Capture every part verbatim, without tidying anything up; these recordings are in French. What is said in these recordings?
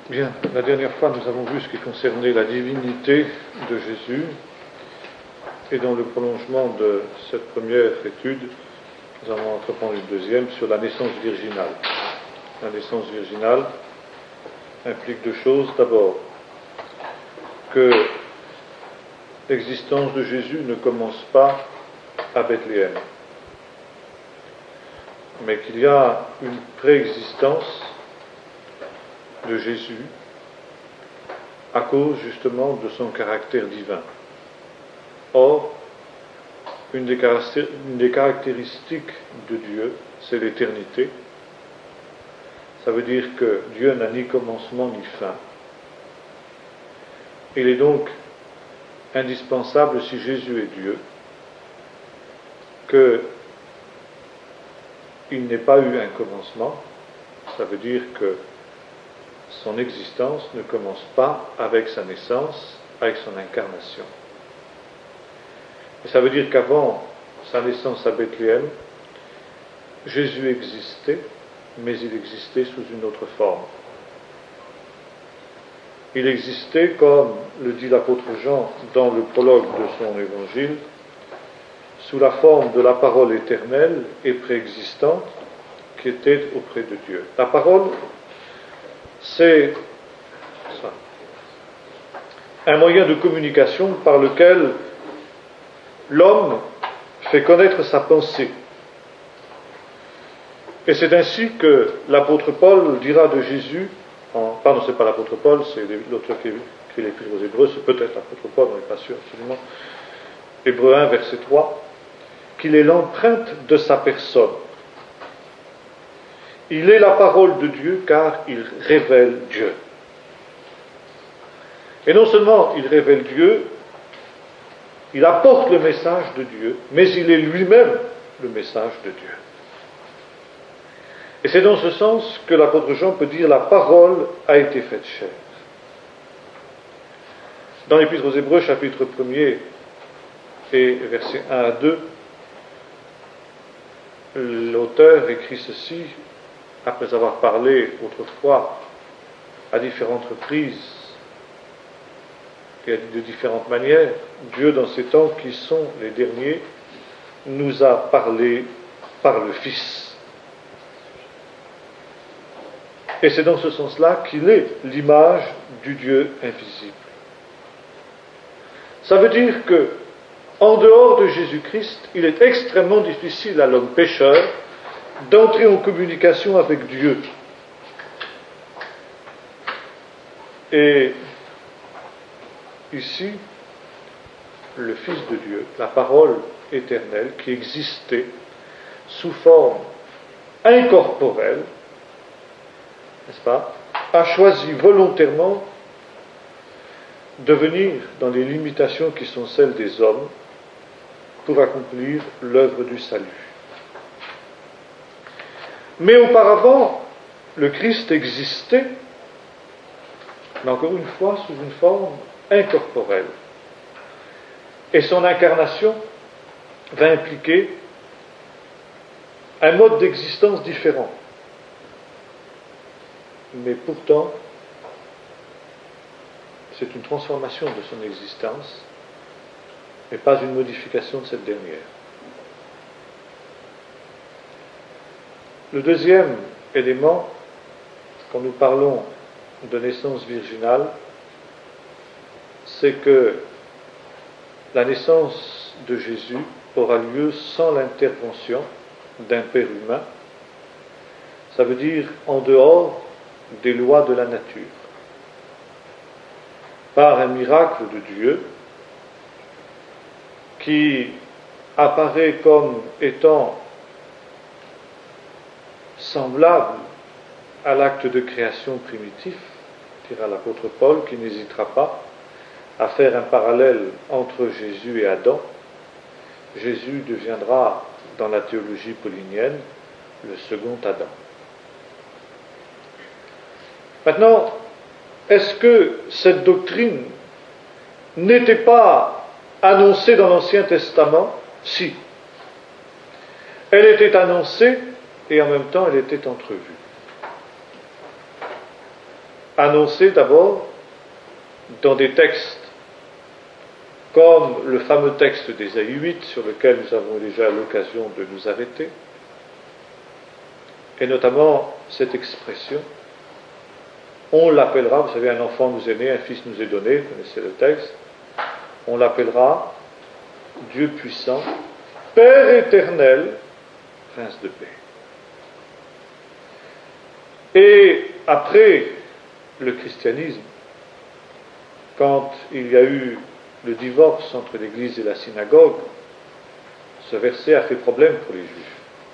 Bien, la dernière fois nous avons vu ce qui concernait la divinité de Jésus, et dans le prolongement de cette première étude, nous avons entrepris une deuxième sur la naissance virginale. La naissance virginale implique deux choses. D'abord, que l'existence de Jésus ne commence pas à Bethléem, mais qu'il y a une préexistence de Jésus à cause justement de son caractère divin. Or, une des, une des caractéristiques de Dieu, c'est l'éternité. Ça veut dire que Dieu n'a ni commencement ni fin. Il est donc indispensable, si Jésus est Dieu, qu'il n'ait pas eu un commencement. Ça veut dire que son existence ne commence pas avec sa naissance, avec son incarnation. Et ça veut dire qu'avant sa naissance à Bethléem, Jésus existait, mais il existait sous une autre forme. Il existait, comme le dit l'apôtre Jean dans le prologue de son évangile, sous la forme de la parole éternelle et préexistante qui était auprès de Dieu. La parole, c'est ça, un moyen de communication par lequel l'homme fait connaître sa pensée. Et c'est ainsi que l'apôtre Paul dira de Jésus, en, pardon, c'est pas l'apôtre Paul, c'est l'auteur qui écrit l'Épître aux Hébreux, c'est peut-être l'apôtre Paul, on n'est pas sûr absolument, Hébreux un, verset trois, qu'il est l'empreinte de sa personne. Il est la parole de Dieu car il révèle Dieu. Et non seulement il révèle Dieu, il apporte le message de Dieu, mais il est lui-même le message de Dieu. Et c'est dans ce sens que l'apôtre Jean peut dire la parole a été faite chair. Dans l'Épître aux Hébreux, chapitre premier et versets un à deux, l'auteur écrit ceci, après avoir parlé autrefois à différentes reprises et de différentes manières. Dieu, dans ces temps qui sont les derniers, nous a parlé par le Fils. Et c'est dans ce sens-là qu'il est l'image du Dieu invisible. Ça veut dire que, en dehors de Jésus-Christ, il est extrêmement difficile à l'homme pécheur d'entrer en communication avec Dieu. Et ici, le Fils de Dieu, la parole éternelle qui existait sous forme incorporelle, n'est-ce pas, a choisi volontairement de venir dans les limitations qui sont celles des hommes pour accomplir l'œuvre du salut. Mais auparavant, le Christ existait, mais encore une fois sous une forme incorporelle. Et son incarnation va impliquer un mode d'existence différent. Mais pourtant, c'est une transformation de son existence, mais pas une modification de cette dernière. Le deuxième élément, quand nous parlons de naissance virginale, c'est que la naissance de Jésus aura lieu sans l'intervention d'un père humain. Ça veut dire en dehors des lois de la nature. Par un miracle de Dieu qui apparaît comme étant semblable à l'acte de création primitif, dira l'apôtre Paul, qui n'hésitera pas à faire un parallèle entre Jésus et Adam. Jésus deviendra, dans la théologie paulinienne, le second Adam. Maintenant, est-ce que cette doctrine n'était pas annoncée dans l'Ancien Testament? Si. Elle était annoncée et en même temps elle était entrevue. annoncé d'abord dans des textes comme le fameux texte d'Ésaïe huit, sur lequel nous avons déjà l'occasion de nous arrêter, et notamment cette expression, on l'appellera, vous savez, un enfant nous est né, un fils nous est donné, vous connaissez le texte, on l'appellera Dieu puissant, Père éternel, Prince de paix. Et après le christianisme, quand il y a eu le divorce entre l'Église et la synagogue, ce verset a fait problème pour les Juifs.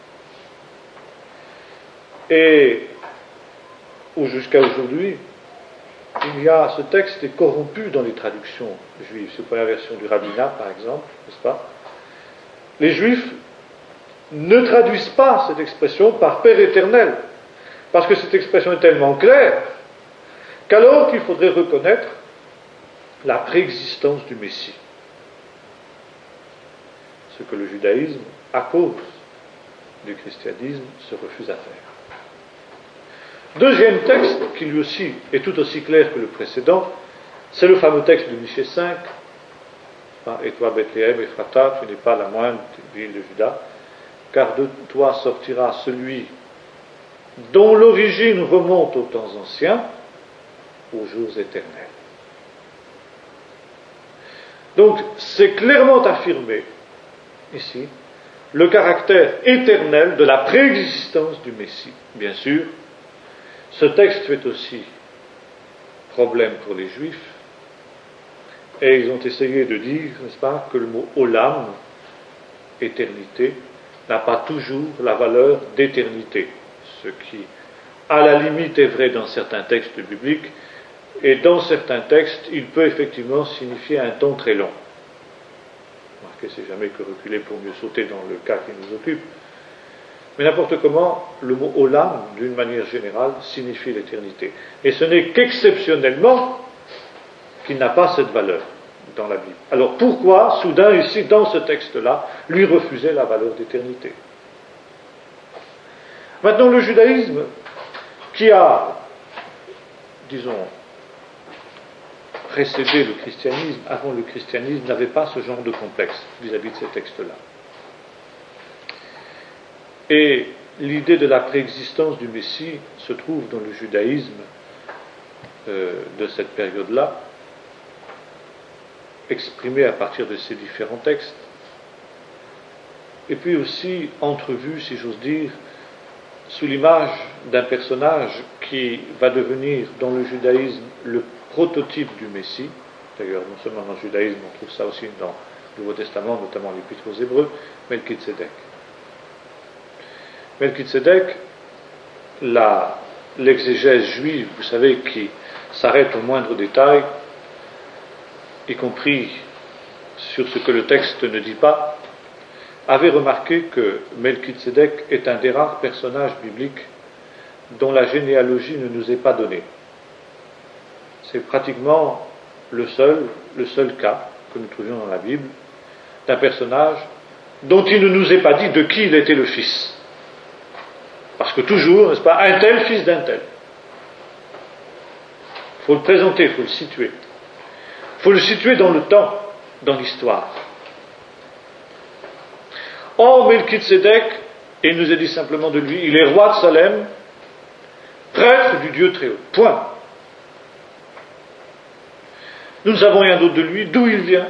Et jusqu'à aujourd'hui, il y a, ce texte est corrompu dans les traductions juives. Si vous prenez la version du rabbinat, par exemple, n'est-ce pas? Les Juifs ne traduisent pas cette expression par Père éternel, parce que cette expression est tellement claire qu'alors qu'il faudrait reconnaître la préexistence du Messie. Ce que le judaïsme, à cause du christianisme, se refuse à faire. Deuxième texte, qui lui aussi est tout aussi clair que le précédent, c'est le fameux texte de Michée cinq. Et toi, Bethléem, Ephrata, tu n'es pas la moindre ville de Juda, car de toi sortira celui dont l'origine remonte aux temps anciens, aux jours éternels. Donc, c'est clairement affirmé, ici, le caractère éternel de la préexistence du Messie. Bien sûr, ce texte fait aussi problème pour les Juifs, et ils ont essayé de dire, n'est-ce pas, que le mot olam, éternité, n'a pas toujours la valeur d'éternité, ce qui, à la limite, est vrai dans certains textes bibliques, et dans certains textes, il peut effectivement signifier un temps très long. Remarquez, c'est jamais que reculer pour mieux sauter dans le cas qui nous occupe. Mais n'importe comment, le mot olam, d'une manière générale, signifie l'éternité. Et ce n'est qu'exceptionnellement qu'il n'a pas cette valeur dans la Bible. Alors pourquoi, soudain, ici, dans ce texte-là, lui refuser la valeur d'éternité? Maintenant, le judaïsme, qui a, disons, précédé le christianisme, avant le christianisme, n'avait pas ce genre de complexe vis-à-vis de ces textes-là. Et l'idée de la préexistence du Messie se trouve dans le judaïsme euh, de cette période-là, exprimée à partir de ces différents textes, et puis aussi entrevue, si j'ose dire, sous l'image d'un personnage qui va devenir dans le judaïsme le prototype du Messie. D'ailleurs, non seulement dans le judaïsme, on trouve ça aussi dans le Nouveau Testament, notamment l'Épître aux Hébreux, Melchizedek. Melchizedek, la, l'exégèse juive, vous savez, qui s'arrête au moindre détail, y compris sur ce que le texte ne dit pas, avait remarqué que Melchizedek est un des rares personnages bibliques dont la généalogie ne nous est pas donnée. C'est pratiquement le seul, le seul cas que nous trouvions dans la Bible d'un personnage dont il ne nous est pas dit de qui il était le fils. Parce que toujours, n'est-ce pas, un tel fils d'un tel. Il faut le présenter, il faut le situer. Il faut le situer dans le temps, dans l'histoire. Or, Melchizedek, et il nous est dit simplement de lui, il est roi de Salem, prêtre du Dieu très haut. Point. Nous ne savons rien d'autre de lui, d'où il vient,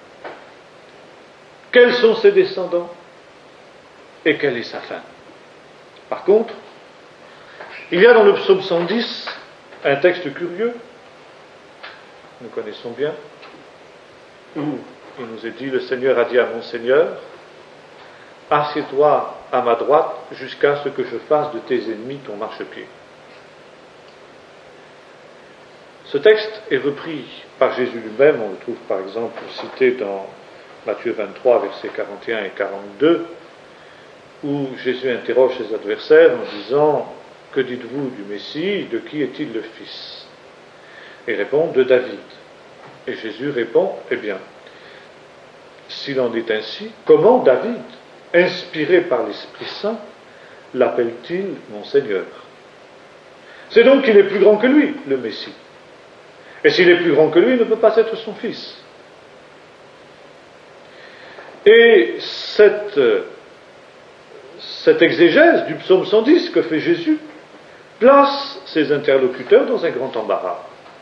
quels sont ses descendants, et quelle est sa fin. Par contre, il y a dans le psaume cent dix un texte curieux, nous connaissons bien, où il nous est dit, le Seigneur a dit à mon Seigneur, assieds-toi à ma droite jusqu'à ce que je fasse de tes ennemis ton marchepied. Ce texte est repris par Jésus lui-même, on le trouve par exemple cité dans Matthieu vingt-trois, versets quarante et un et quarante-deux, où Jésus interroge ses adversaires en disant « Que dites-vous du Messie? De qui est-il le fils ?» Et ils répondent « De David. » Et Jésus répond « Eh bien, s'il en est ainsi, comment David, inspiré par l'Esprit Saint, l'appelle-t-il mon Seigneur? C'est donc qu'il est plus grand que lui, le Messie. Et s'il est plus grand que lui, il ne peut pas être son fils. Et cette, cette exégèse du psaume cent dix que fait Jésus place ses interlocuteurs dans un grand embarras.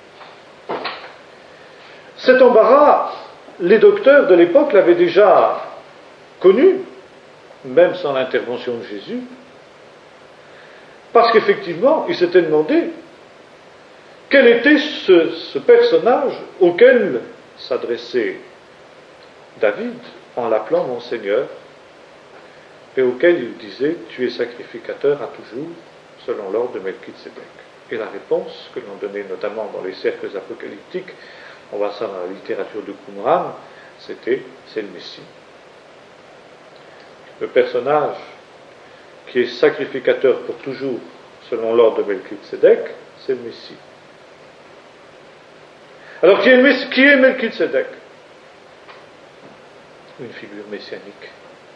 Cet embarras, les docteurs de l'époque l'avaient déjà connu, même sans l'intervention de Jésus, parce qu'effectivement, ils s'étaient demandé quel était ce, ce personnage auquel s'adressait David en l'appelant mon Seigneur, et auquel il disait « Tu es sacrificateur à toujours, selon l'ordre de Melchisedec ». Et la réponse que l'on donnait notamment dans les cercles apocalyptiques, on voit ça dans la littérature de Qumran, c'était « c'est le Messie ». Le personnage qui est sacrificateur pour toujours, selon l'ordre de Melchisedec, c'est le Messie. Alors qui est, le qui est Melchisedec? Une figure messianique.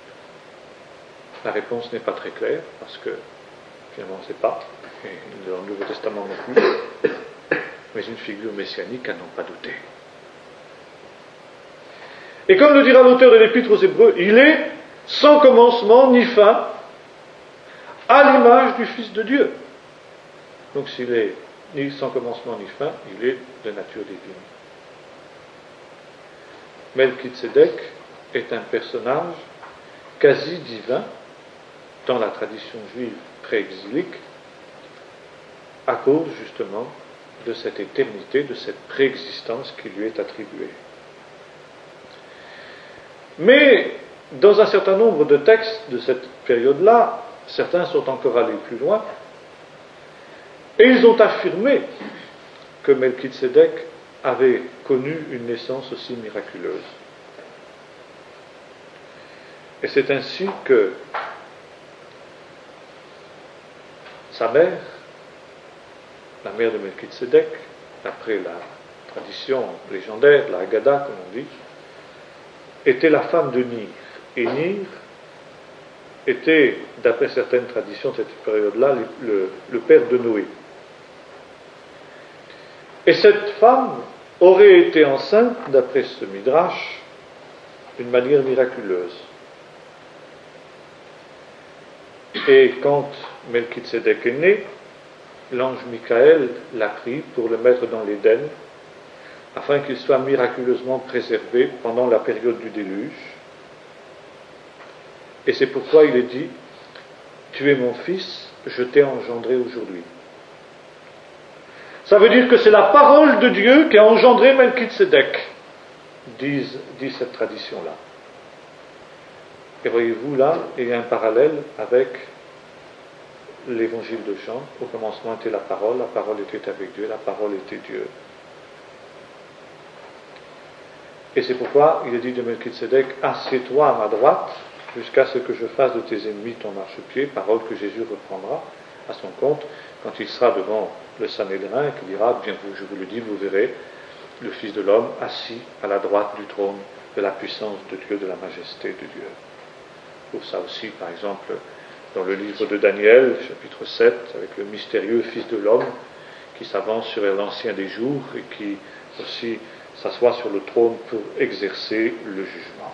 La réponse n'est pas très claire, parce que finalement on ne sait pas, et dans le Nouveau Testament non plus, mais une figure messianique à n'en pas douter. Et comme le dira l'auteur de l'Épître aux Hébreux, il est sans commencement ni fin, à l'image du Fils de Dieu. Donc s'il est ni sans commencement ni fin, il est de nature divine. Melchisedec est un personnage quasi divin dans la tradition juive pré-exilique à cause justement de cette éternité, de cette préexistence qui lui est attribuée. Mais dans un certain nombre de textes de cette période-là, certains sont encore allés plus loin et ils ont affirmé que Melchisedec avait connu une naissance aussi miraculeuse. Et c'est ainsi que sa mère, la mère de Melchisedec, d'après la tradition légendaire, la Haggadah comme on dit, était la femme de Nir. Et Nir était, d'après certaines traditions de cette période-là, le, le, le père de Noé. Et cette femme aurait été enceinte, d'après ce Midrash, d'une manière miraculeuse. Et quand Melchisedec est né, l'ange Michael l'a pris pour le mettre dans l'Éden, afin qu'il soit miraculeusement préservé pendant la période du déluge. Et c'est pourquoi il est dit « Tu es mon fils, je t'ai engendré aujourd'hui ». Ça veut dire que c'est la parole de Dieu qui a engendré Melchisedec, dit, dit cette tradition-là. Et voyez-vous, là, il y a un parallèle avec l'évangile de Jean. Au commencement était la parole, la parole était avec Dieu, la parole était Dieu. Et c'est pourquoi il est dit de Melchisedec, assieds-toi à ma droite, jusqu'à ce que je fasse de tes ennemis ton marchepied, parole que Jésus reprendra à son compte, quand il sera devant le Sanhédrin, et qu'il dira, bien vous, je vous le dis, vous verrez le Fils de l'homme assis à la droite du trône de la puissance de Dieu, de la majesté de Dieu. Pour ça aussi, par exemple, dans le livre de Daniel, chapitre sept, avec le mystérieux Fils de l'homme, qui s'avance sur l'ancien des jours, et qui aussi s'assoit sur le trône pour exercer le jugement.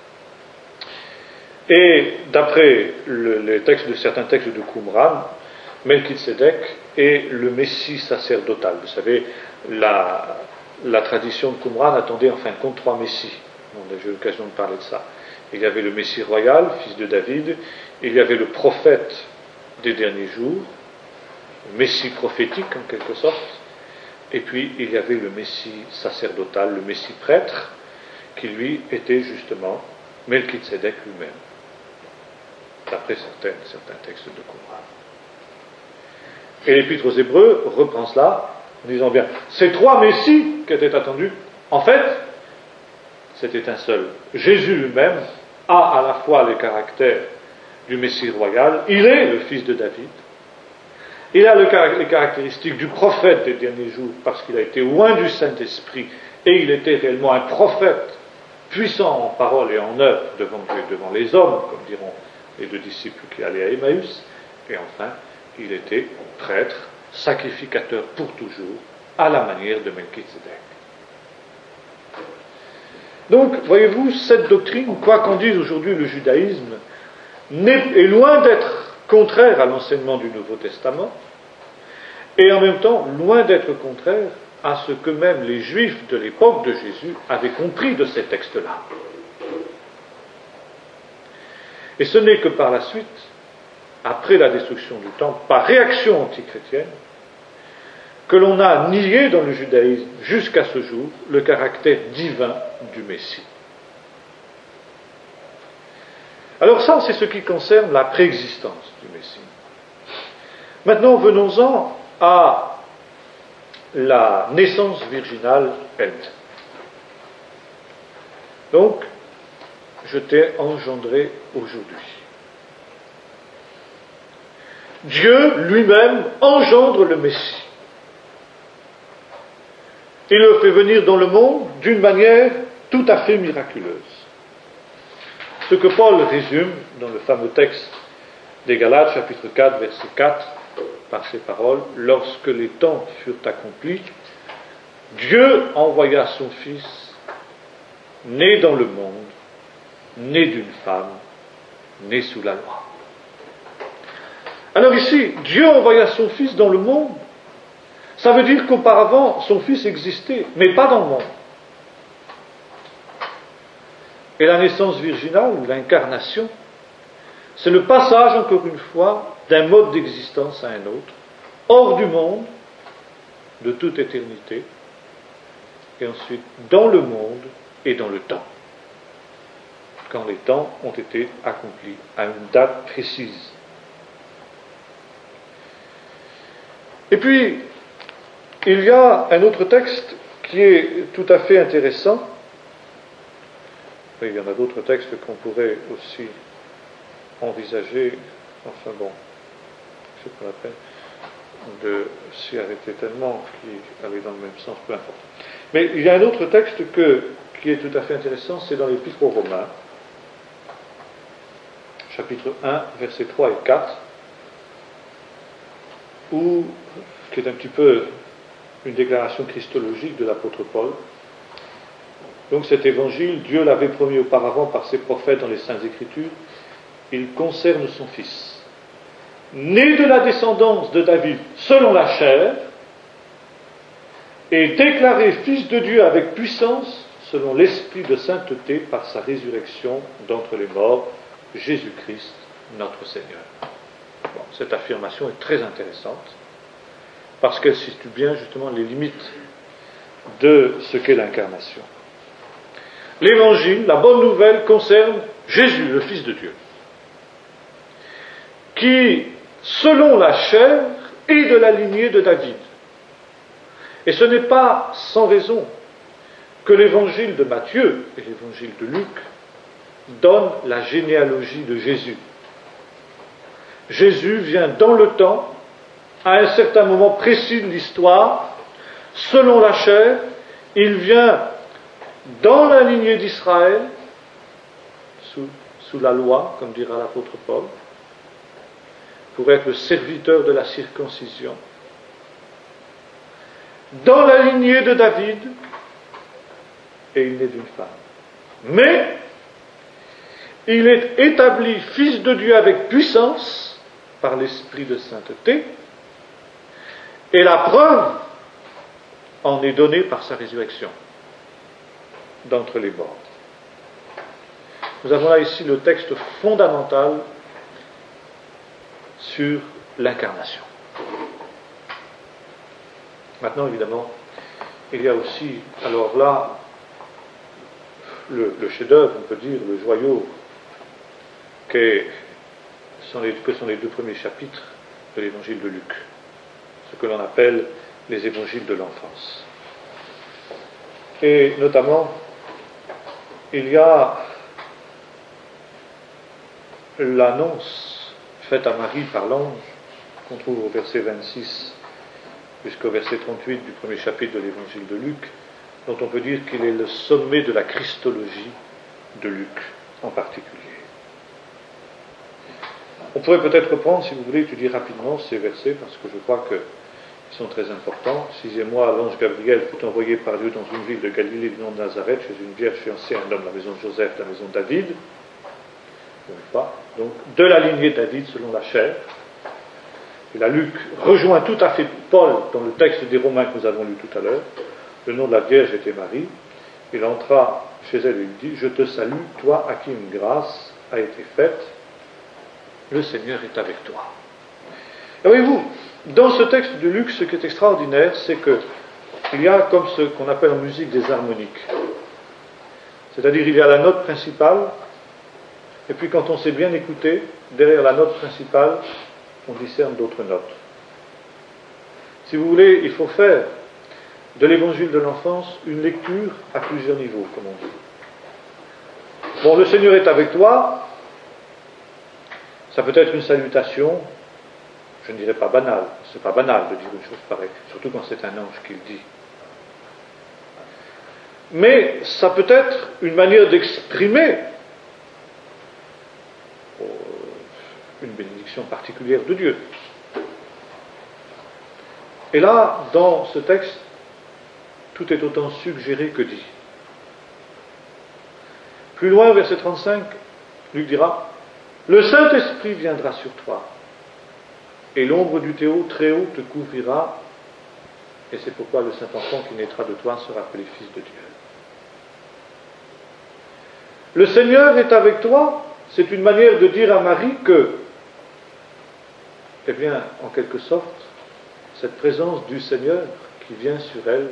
Et d'après le, les textes de certains textes de Qumran, Melchisedec est le Messie sacerdotal. Vous savez, la, la tradition de Qumran attendait en fin de compte trois Messies. On a eu l'occasion de parler de ça. Il y avait le Messie royal, fils de David, il y avait le prophète des derniers jours, le Messie prophétique en quelque sorte, et puis il y avait le Messie sacerdotal, le Messie prêtre, qui lui était justement Melchisedec lui-même, d'après certains, certains textes de Qumran. Et l'Épître aux Hébreux reprend cela en disant bien, ces trois Messies qui étaient attendus, en fait, c'était un seul. Jésus lui-même a à la fois les caractères du Messie royal, il est le fils de David, il a le, les caractéristiques du prophète des derniers jours, parce qu'il a été loin du Saint-Esprit, et il était réellement un prophète, puissant en parole et en œuvre devant Dieu, devant les hommes, comme diront les deux disciples qui allaient à Emmaüs, et enfin, il était prêtre, sacrificateur pour toujours, à la manière de Melchizedek. Donc, voyez-vous, cette doctrine, quoi qu'en dise aujourd'hui le judaïsme, est loin d'être contraire à l'enseignement du Nouveau Testament, et en même temps loin d'être contraire à ce que même les Juifs de l'époque de Jésus avaient compris de ces textes-là. Et ce n'est que par la suite, après la destruction du temple, par réaction antichrétienne, que l'on a nié dans le judaïsme jusqu'à ce jour le caractère divin du Messie. Alors ça, c'est ce qui concerne la préexistence du Messie. Maintenant, venons-en à la naissance virginale elle-même. Donc, je t'ai engendré aujourd'hui. Dieu lui-même engendre le Messie. Il le fait venir dans le monde d'une manière tout à fait miraculeuse. Ce que Paul résume dans le fameux texte des Galates, chapitre quatre, verset quatre, par ces paroles, « Lorsque les temps furent accomplis, Dieu envoya son Fils, né dans le monde, né d'une femme, né sous la loi. » Alors ici, Dieu envoya son Fils dans le monde. Ça veut dire qu'auparavant, son Fils existait, mais pas dans le monde. Et la naissance virginale, ou l'incarnation, c'est le passage, encore une fois, d'un mode d'existence à un autre, hors du monde, de toute éternité, et ensuite dans le monde et dans le temps, quand les temps ont été accomplis à une date précise. Et puis, il y a un autre texte qui est tout à fait intéressant. Oui, il y en a d'autres textes qu'on pourrait aussi envisager. Enfin bon, c'est pas la peine de s'y arrêter tellement, qui allait dans le même sens, peu importe. Mais il y a un autre texte que, qui est tout à fait intéressant, c'est dans l'Épître aux Romains, chapitre un, versets trois et quatre, où, qui est un petit peu une déclaration christologique de l'apôtre Paul. Donc cet évangile, Dieu l'avait promis auparavant par ses prophètes dans les Saintes Écritures, il concerne son Fils, né de la descendance de David selon la chair, et déclaré Fils de Dieu avec puissance selon l'esprit de sainteté par sa résurrection d'entre les morts, Jésus-Christ, notre Seigneur. Bon, cette affirmation est très intéressante, parce qu'elle situe bien justement les limites de ce qu'est l'incarnation. L'évangile, la bonne nouvelle, concerne Jésus, le Fils de Dieu, qui, selon la chair, est de la lignée de David. Et ce n'est pas sans raison que l'évangile de Matthieu et l'évangile de Luc donnent la généalogie de Jésus. Jésus vient dans le temps, à un certain moment précis de l'histoire, selon la chair, il vient dans la lignée d'Israël, sous, sous la loi, comme dira l'apôtre Paul, pour être le serviteur de la circoncision, dans la lignée de David, et il naît d'une femme. Mais, il est établi Fils de Dieu avec puissance, par l'esprit de sainteté, et la preuve en est donnée par sa résurrection d'entre les morts. Nous avons là ici le texte fondamental sur l'incarnation. Maintenant, évidemment, il y a aussi, alors là, le, le chef-d'œuvre, on peut dire, le joyau, que sont, les, que sont les deux premiers chapitres de l'évangile de Luc, ce que l'on appelle les évangiles de l'enfance. Et notamment, il y a l'annonce faite à Marie par l'ange, qu'on trouve au verset vingt-six jusqu'au verset trente-huit du premier chapitre de l'évangile de Luc, dont on peut dire qu'il est le sommet de la christologie de Luc en particulier. On pourrait peut-être reprendre, si vous voulez, étudier rapidement ces versets, parce que je crois que qui sont très importants. Sixième mois, l'ange Gabriel fut envoyé par Dieu dans une ville de Galilée du nom de Nazareth, chez une vierge fiancée, un homme, la maison de Joseph, la maison de David. Pas. Donc, de la lignée de David selon la chair. Et là, Luc rejoint tout à fait Paul dans le texte des Romains que nous avons lu tout à l'heure. Le nom de la Vierge était Marie. Il entra chez elle et lui dit, je te salue, toi à qui une grâce a été faite. Le Seigneur est avec toi. Et voyez-vous, dans ce texte de Luc, ce qui est extraordinaire, c'est qu'il y a comme ce qu'on appelle en musique des harmoniques. C'est-à-dire, il y a la note principale, et puis quand on s'est bien écouté, derrière la note principale, on discerne d'autres notes. Si vous voulez, il faut faire de l'évangile de l'enfance une lecture à plusieurs niveaux, comme on dit. Bon, le Seigneur est avec toi, ça peut être une salutation, je ne dirais pas banale, c'est pas banal de dire une chose pareille, surtout quand c'est un ange qui le dit. Mais ça peut être une manière d'exprimer une bénédiction particulière de Dieu. Et là, dans ce texte, tout est autant suggéré que dit. Plus loin, verset trente-cinq, Luc dira, le Saint-Esprit viendra sur toi, et l'ombre du Théo, très haut, te couvrira, et c'est pourquoi le Saint-Enfant qui naîtra de toi sera appelé Fils de Dieu. Le Seigneur est avec toi, c'est une manière de dire à Marie que, eh bien, en quelque sorte, cette présence du Seigneur qui vient sur elle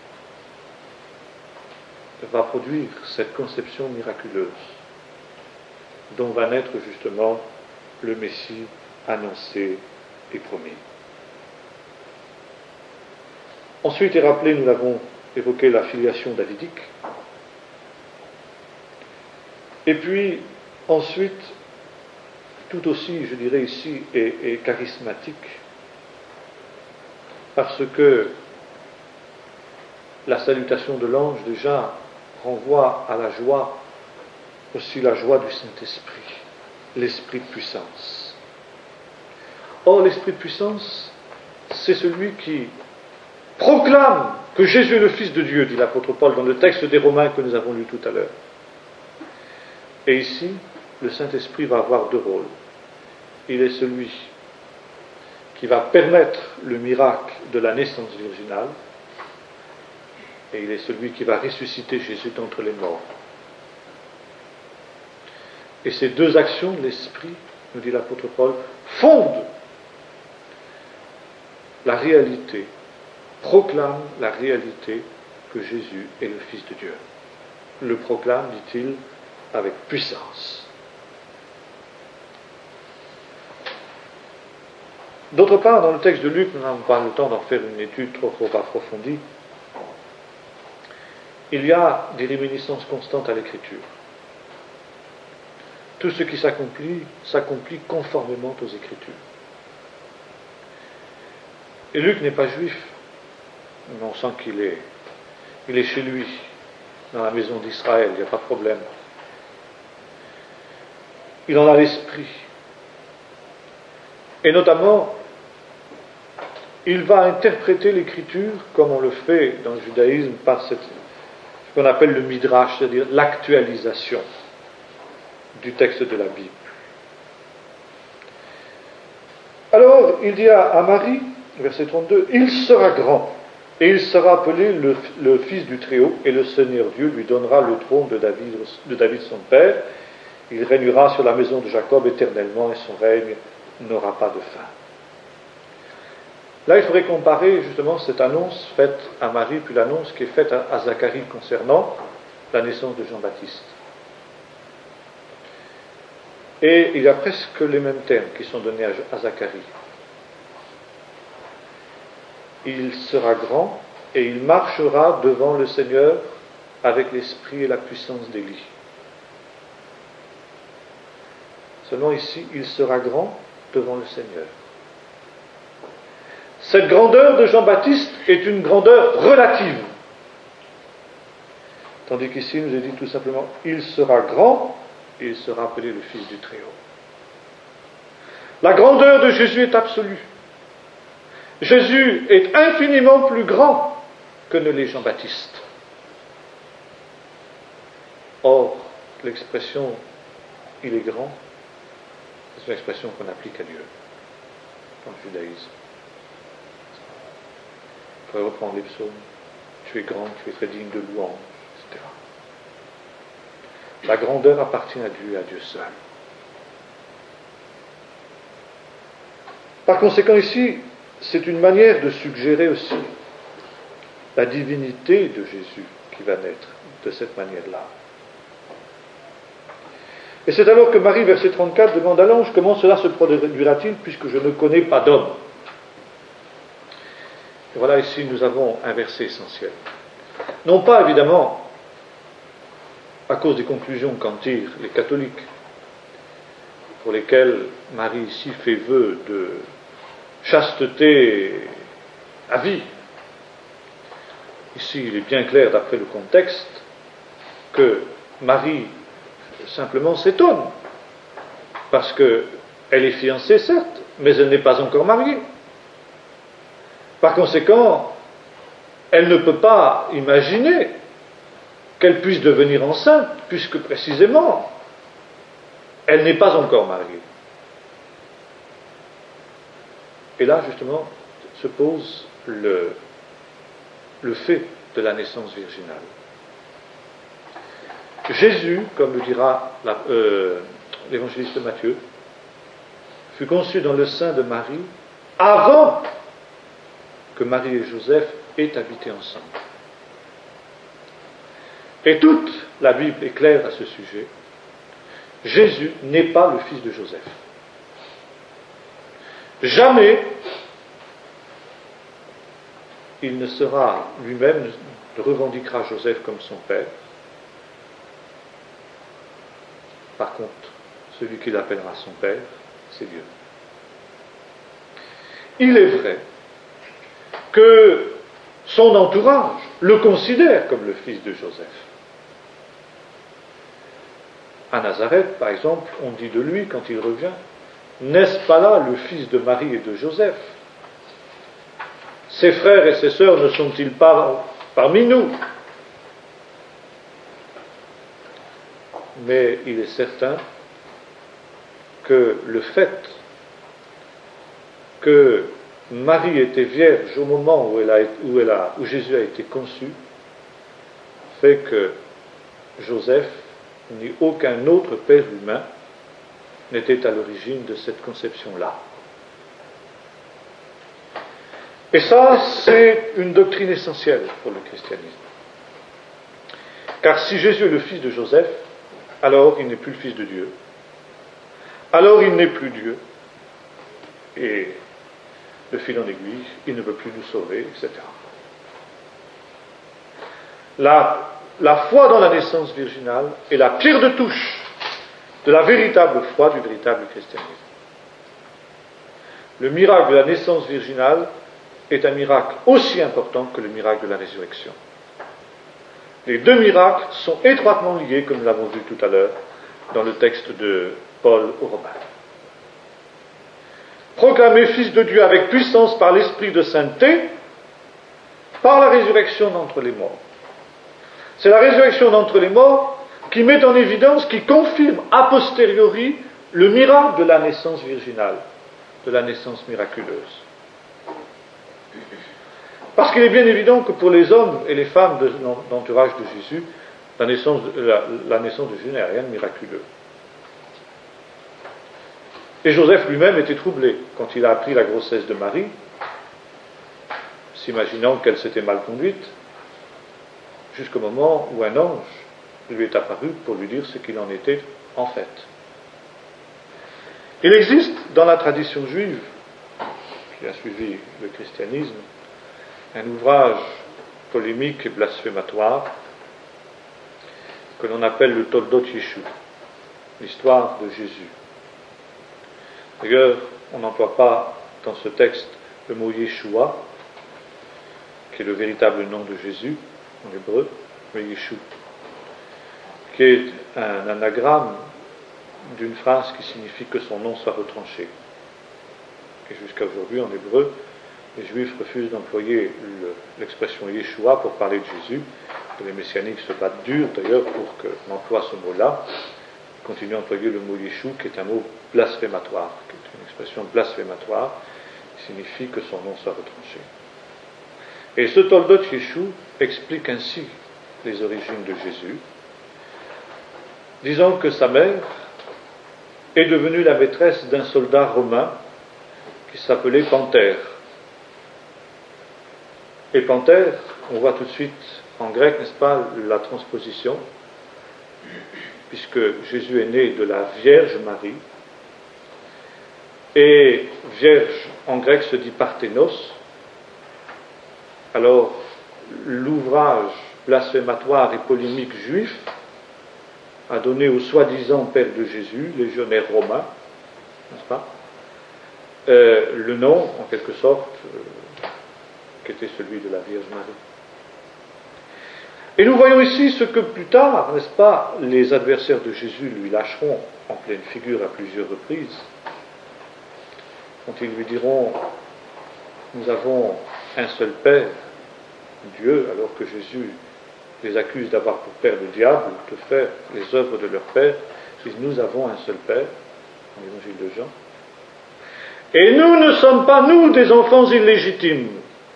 va produire cette conception miraculeuse dont va naître justement le Messie annoncé et promis. Ensuite est rappelé, nous l'avons évoqué, la filiation davidique. Et puis, ensuite, tout aussi, je dirais ici, est, est charismatique, parce que la salutation de l'ange, déjà, renvoie à la joie, aussi la joie du Saint-Esprit, l'Esprit de puissance. Or, l'Esprit de puissance, c'est celui qui proclame que Jésus est le Fils de Dieu, dit l'apôtre Paul dans le texte des Romains que nous avons lu tout à l'heure. Et ici, le Saint-Esprit va avoir deux rôles. Il est celui qui va permettre le miracle de la naissance virginale, et il est celui qui va ressusciter Jésus d'entre les morts. Et ces deux actions de l'Esprit, nous dit l'apôtre Paul, fondent la réalité, proclament la réalité que Jésus est le Fils de Dieu. Le proclame, dit-il, avec puissance. D'autre part, dans le texte de Luc, nous n'avons pas le temps d'en faire une étude trop, trop approfondie, il y a des réminiscences constantes à l'Écriture. Tout ce qui s'accomplit, s'accomplit conformément aux Écritures. Et Luc n'est pas juif, mais on sent qu'il est, il est chez lui, dans la maison d'Israël, il n'y a pas de problème. Il en a l'esprit. Et notamment, il va interpréter l'Écriture comme on le fait dans le judaïsme par cette, ce qu'on appelle le midrash, c'est-à-dire l'actualisation du texte de la Bible. Alors, il dit à, à Marie, verset trente-deux, « Il sera grand, et il sera appelé le, le Fils du Très-Haut, et le Seigneur Dieu lui donnera le trône de David, de David son père. Il régnera sur la maison de Jacob éternellement, et son règne n'aura pas de fin. » Là, il faudrait comparer justement cette annonce faite à Marie, puis l'annonce qui est faite à, à Zacharie concernant la naissance de Jean-Baptiste. Et il y a presque les mêmes termes qui sont donnés à, à Zacharie. Il sera grand et il marchera devant le Seigneur avec l'esprit et la puissance d'Élie. Seulement ici, il sera grand devant le Seigneur. Cette grandeur de Jean-Baptiste est une grandeur relative. Tandis qu'ici, il nous est dit tout simplement, il sera grand et il sera appelé le Fils du Très-Haut. La grandeur de Jésus est absolue. Jésus est infiniment plus grand que ne l'est Jean-Baptiste. Or, l'expression « il est grand », c'est une expression qu'on applique à Dieu, dans le judaïsme. Il faudrait reprendre les psaumes. Tu es grand, tu es très digne de louange, et cetera. La grandeur appartient à Dieu, à Dieu seul. Par conséquent, ici, c'est une manière de suggérer aussi la divinité de Jésus qui va naître de cette manière-là. Et c'est alors que Marie, verset trente-quatre, demande à l'ange comment cela se produira-t-il puisque je ne connais pas d'homme. Et voilà, ici nous avons un verset essentiel. Non pas évidemment à cause des conclusions qu'en tirent les catholiques, pour lesquels Marie ici fait vœu de chasteté à vie. Ici, il est bien clair, d'après le contexte, que Marie simplement s'étonne, parce qu'elle est fiancée, certes, mais elle n'est pas encore mariée. Par conséquent, elle ne peut pas imaginer qu'elle puisse devenir enceinte, puisque précisément, elle n'est pas encore mariée. Et là, justement, se pose le, le fait de la naissance virginale. Jésus, comme le dira la, euh, l'évangéliste Matthieu, fut conçu dans le sein de Marie avant que Marie et Joseph aient habité ensemble. Et toute la Bible est claire à ce sujet. Jésus n'est pas le fils de Joseph. Jamais il ne sera lui-même, ne revendiquera Joseph comme son père. Par contre, celui qui l'appellera son père, c'est Dieu. Il est vrai que son entourage le considère comme le fils de Joseph. À Nazareth, par exemple, on dit de lui, quand il revient, n'est-ce pas là le fils de Marie et de Joseph? Ses frères et ses sœurs ne sont-ils pas parmi nous? Mais il est certain que le fait que Marie était vierge au moment où, elle a, où, elle a, où Jésus a été conçu fait que Joseph ni aucun autre père humain n'était à l'origine de cette conception-là. Et ça, c'est une doctrine essentielle pour le christianisme. Car si Jésus est le fils de Joseph, alors il n'est plus le fils de Dieu. Alors il n'est plus Dieu. Et de fil en aiguille, il ne peut plus nous sauver, et cetera. La, la foi dans la naissance virginale est la pierre de touche de la véritable foi du véritable christianisme. Le miracle de la naissance virginale est un miracle aussi important que le miracle de la résurrection. Les deux miracles sont étroitement liés, comme nous l'avons vu tout à l'heure, dans le texte de Paul aux Romains. Proclamé fils de Dieu avec puissance par l'esprit de sainteté, par la résurrection d'entre les morts. C'est la résurrection d'entre les morts qui met en évidence, qui confirme a posteriori le miracle de la naissance virginale, de la naissance miraculeuse. Parce qu'il est bien évident que pour les hommes et les femmes de l'entourage de Jésus, la naissance, la, la naissance de Jésus n'est rien de miraculeux. Et Joseph lui-même était troublé quand il a appris la grossesse de Marie, s'imaginant qu'elle s'était mal conduite, jusqu'au moment où un ange lui est apparu pour lui dire ce qu'il en était en fait. Il existe dans la tradition juive, qui a suivi le christianisme, un ouvrage polémique et blasphématoire que l'on appelle le Toldot Yeshu, l'histoire de Jésus. D'ailleurs, on n'emploie pas dans ce texte le mot Yeshua, qui est le véritable nom de Jésus en hébreu, mais Yeshu, qui est un anagramme d'une phrase qui signifie que son nom soit retranché. Et jusqu'à aujourd'hui, en hébreu, les Juifs refusent d'employer l'expression Yeshua pour parler de Jésus. Les messianiques se battent dur d'ailleurs pour qu'on emploie ce mot-là. Ils continuent à employer le mot Yeshua, qui est un mot blasphématoire, qui est une expression blasphématoire, qui signifie que son nom soit retranché. Et ce Toldot Yeshua explique ainsi les origines de Jésus, disant que sa mère est devenue la maîtresse d'un soldat romain qui s'appelait Panthère. Et Panthère, on voit tout de suite en grec, n'est-ce pas, la transposition, puisque Jésus est né de la Vierge Marie, et Vierge en grec se dit Parthénos. Alors, l'ouvrage blasphématoire et polémique juif a donné au soi-disant père de Jésus, légionnaire romain, n'est-ce pas, euh, le nom, en quelque sorte, euh, qui était celui de la Vierge Marie. Et nous voyons ici ce que plus tard, n'est-ce pas, les adversaires de Jésus lui lâcheront en pleine figure à plusieurs reprises, quand ils lui diront « Nous avons un seul Père, Dieu », alors que Jésus les accuse d'avoir pour père le diable, de faire les œuvres de leur père. Ils disent « Nous avons un seul Père », dans l'évangile de Jean. Et nous ne sommes pas, nous, des enfants illégitimes.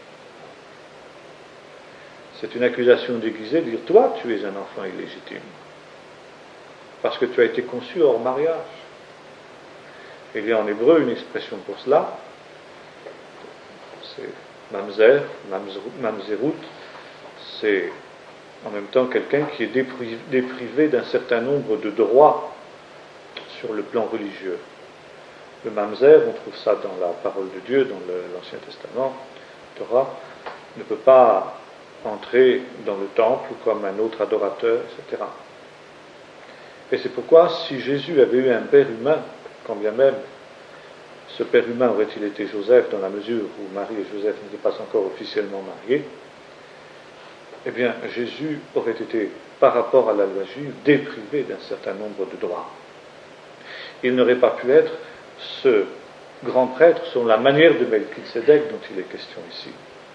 C'est une accusation déguisée de dire, toi, tu es un enfant illégitime. Parce que tu as été conçu hors mariage. Il y a en hébreu une expression pour cela. C'est mamzer, mamzerout. C'est en même temps quelqu'un qui est déprivé d'un certain nombre de droits sur le plan religieux. Le mamzer, on trouve ça dans la parole de Dieu, dans l'Ancien Testament, Torah, ne peut pas entrer dans le temple comme un autre adorateur, et cetera. Et c'est pourquoi, si Jésus avait eu un père humain, quand bien même ce père humain aurait-il été Joseph, dans la mesure où Marie et Joseph n'étaient pas encore officiellement mariés, eh bien, Jésus aurait été, par rapport à la loi juive, déprivé d'un certain nombre de droits. Il n'aurait pas pu être ce grand prêtre selon la manière de Melchisédek dont il est question ici.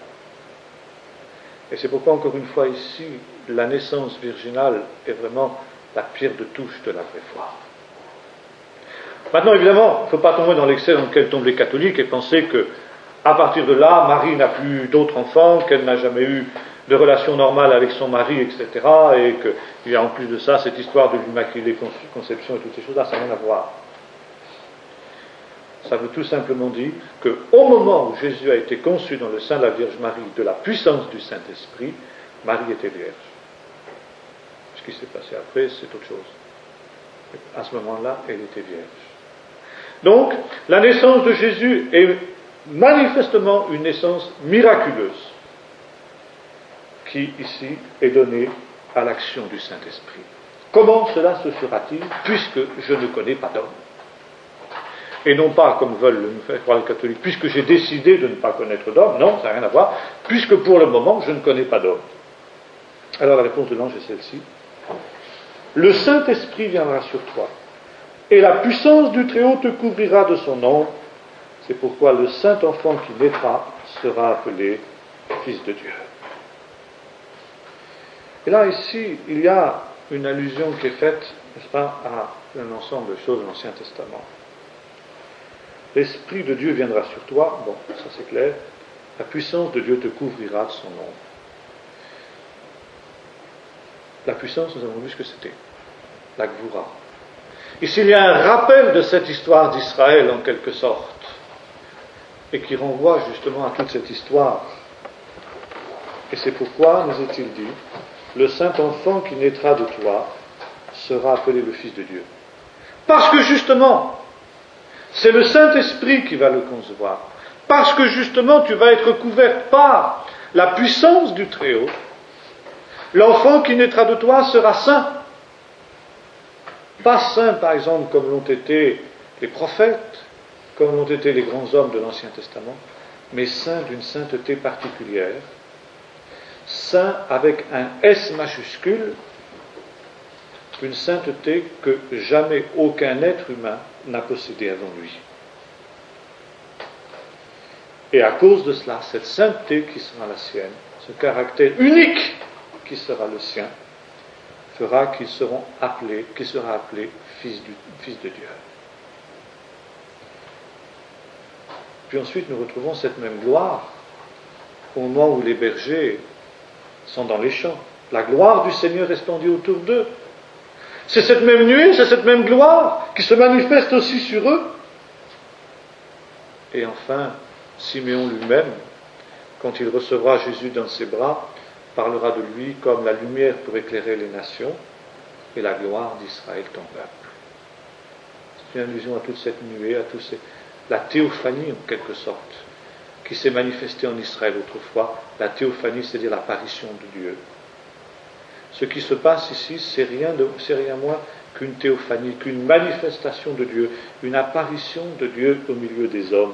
Et c'est pourquoi, encore une fois, ici, la naissance virginale est vraiment la pierre de touche de la vraie foi. Maintenant, évidemment, il ne faut pas tomber dans l'excès dans lequel tombent les catholiques et penser que, à partir de là, Marie n'a plus d'autres enfants, qu'elle n'a jamais eu de relation normale avec son mari, et cetera, et qu'il y a en plus de ça cette histoire de l'Immaculée Conception et toutes ces choses-là, ça n'a rien à voir. Ça veut tout simplement dire qu'au moment où Jésus a été conçu dans le sein de la Vierge Marie, de la puissance du Saint-Esprit, Marie était vierge. Ce qui s'est passé après, c'est autre chose. À ce moment-là, elle était vierge. Donc, la naissance de Jésus est manifestement une naissance miraculeuse, qui ici est donnée à l'action du Saint-Esprit. Comment cela se fera-t-il, puisque je ne connais pas d'homme? Et non pas, comme veulent nous faire croire les catholiques, puisque j'ai décidé de ne pas connaître d'homme. Non, ça n'a rien à voir, puisque pour le moment, je ne connais pas d'homme. Alors la réponse de l'ange est celle-ci. Le Saint-Esprit viendra sur toi, et la puissance du Très-Haut te couvrira de son ombre. C'est pourquoi le Saint-Enfant qui naîtra sera appelé Fils de Dieu. Et là, ici, il y a une allusion qui est faite, n'est-ce pas, à un ensemble de choses de l'Ancien Testament. L'Esprit de Dieu viendra sur toi, bon, ça c'est clair, la puissance de Dieu te couvrira de son ombre. La puissance, nous avons vu ce que c'était, la Gvoura. Ici, il y a un rappel de cette histoire d'Israël, en quelque sorte, et qui renvoie justement à toute cette histoire. Et c'est pourquoi, nous est-il dit, le Saint-Enfant qui naîtra de toi sera appelé le Fils de Dieu. Parce que justement, c'est le Saint-Esprit qui va le concevoir. Parce que justement, tu vas être couvert par la puissance du Très-Haut. L'enfant qui naîtra de toi sera saint. Pas saint, par exemple, comme l'ont été les prophètes, comme l'ont été les grands hommes de l'Ancien Testament, mais saint d'une sainteté particulière. Saint avec un S majuscule, une sainteté que jamais aucun être humain n'a possédée avant lui. Et à cause de cela, cette sainteté qui sera la sienne, ce caractère unique qui sera le sien, fera qu'ils seront appelés, qu'il sera appelé fils, du, fils de Dieu. Puis ensuite, nous retrouvons cette même gloire au moment où les bergers sont dans les champs. La gloire du Seigneur resplendit autour d'eux. C'est cette même nuée, c'est cette même gloire qui se manifeste aussi sur eux. Et enfin, Siméon lui-même, quand il recevra Jésus dans ses bras, parlera de lui comme la lumière pour éclairer les nations et la gloire d'Israël ton peuple. C'est une allusion à toute cette nuée, à toute ces... la théophanie en quelque sorte, qui s'est manifestée en Israël autrefois. La théophanie, c'est-à-dire l'apparition de Dieu. Ce qui se passe ici, c'est rien, de, c'est rien moins qu'une théophanie, qu'une manifestation de Dieu, une apparition de Dieu au milieu des hommes.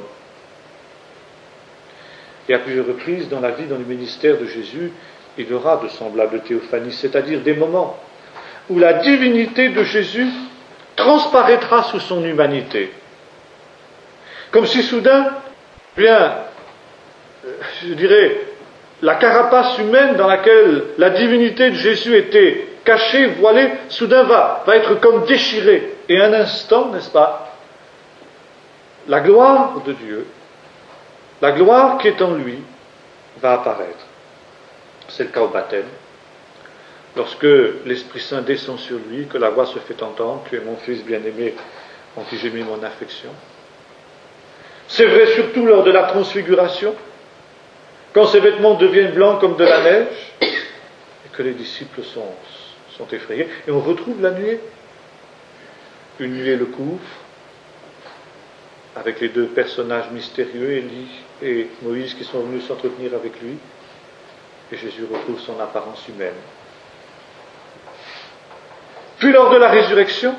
Et à plusieurs reprises, dans la vie, dans le ministère de Jésus, il y aura de semblables théophanies, c'est-à-dire des moments où la divinité de Jésus transparaîtra sous son humanité. Comme si soudain, bien, je dirais, la carapace humaine dans laquelle la divinité de Jésus était cachée, voilée, soudain va, va être comme déchirée. Et un instant, n'est-ce pas, la gloire de Dieu, la gloire qui est en lui, va apparaître. C'est le cas au baptême. Lorsque l'Esprit Saint descend sur lui, que la voix se fait entendre, tu es mon Fils bien-aimé, en qui j'ai mis mon affection. C'est vrai surtout lors de la transfiguration, quand ses vêtements deviennent blancs comme de la neige, et que les disciples sont, sont effrayés. Et on retrouve la nuée. Une nuée le couvre, avec les deux personnages mystérieux, Élie et Moïse, qui sont venus s'entretenir avec lui, et Jésus retrouve son apparence humaine. Puis lors de la résurrection,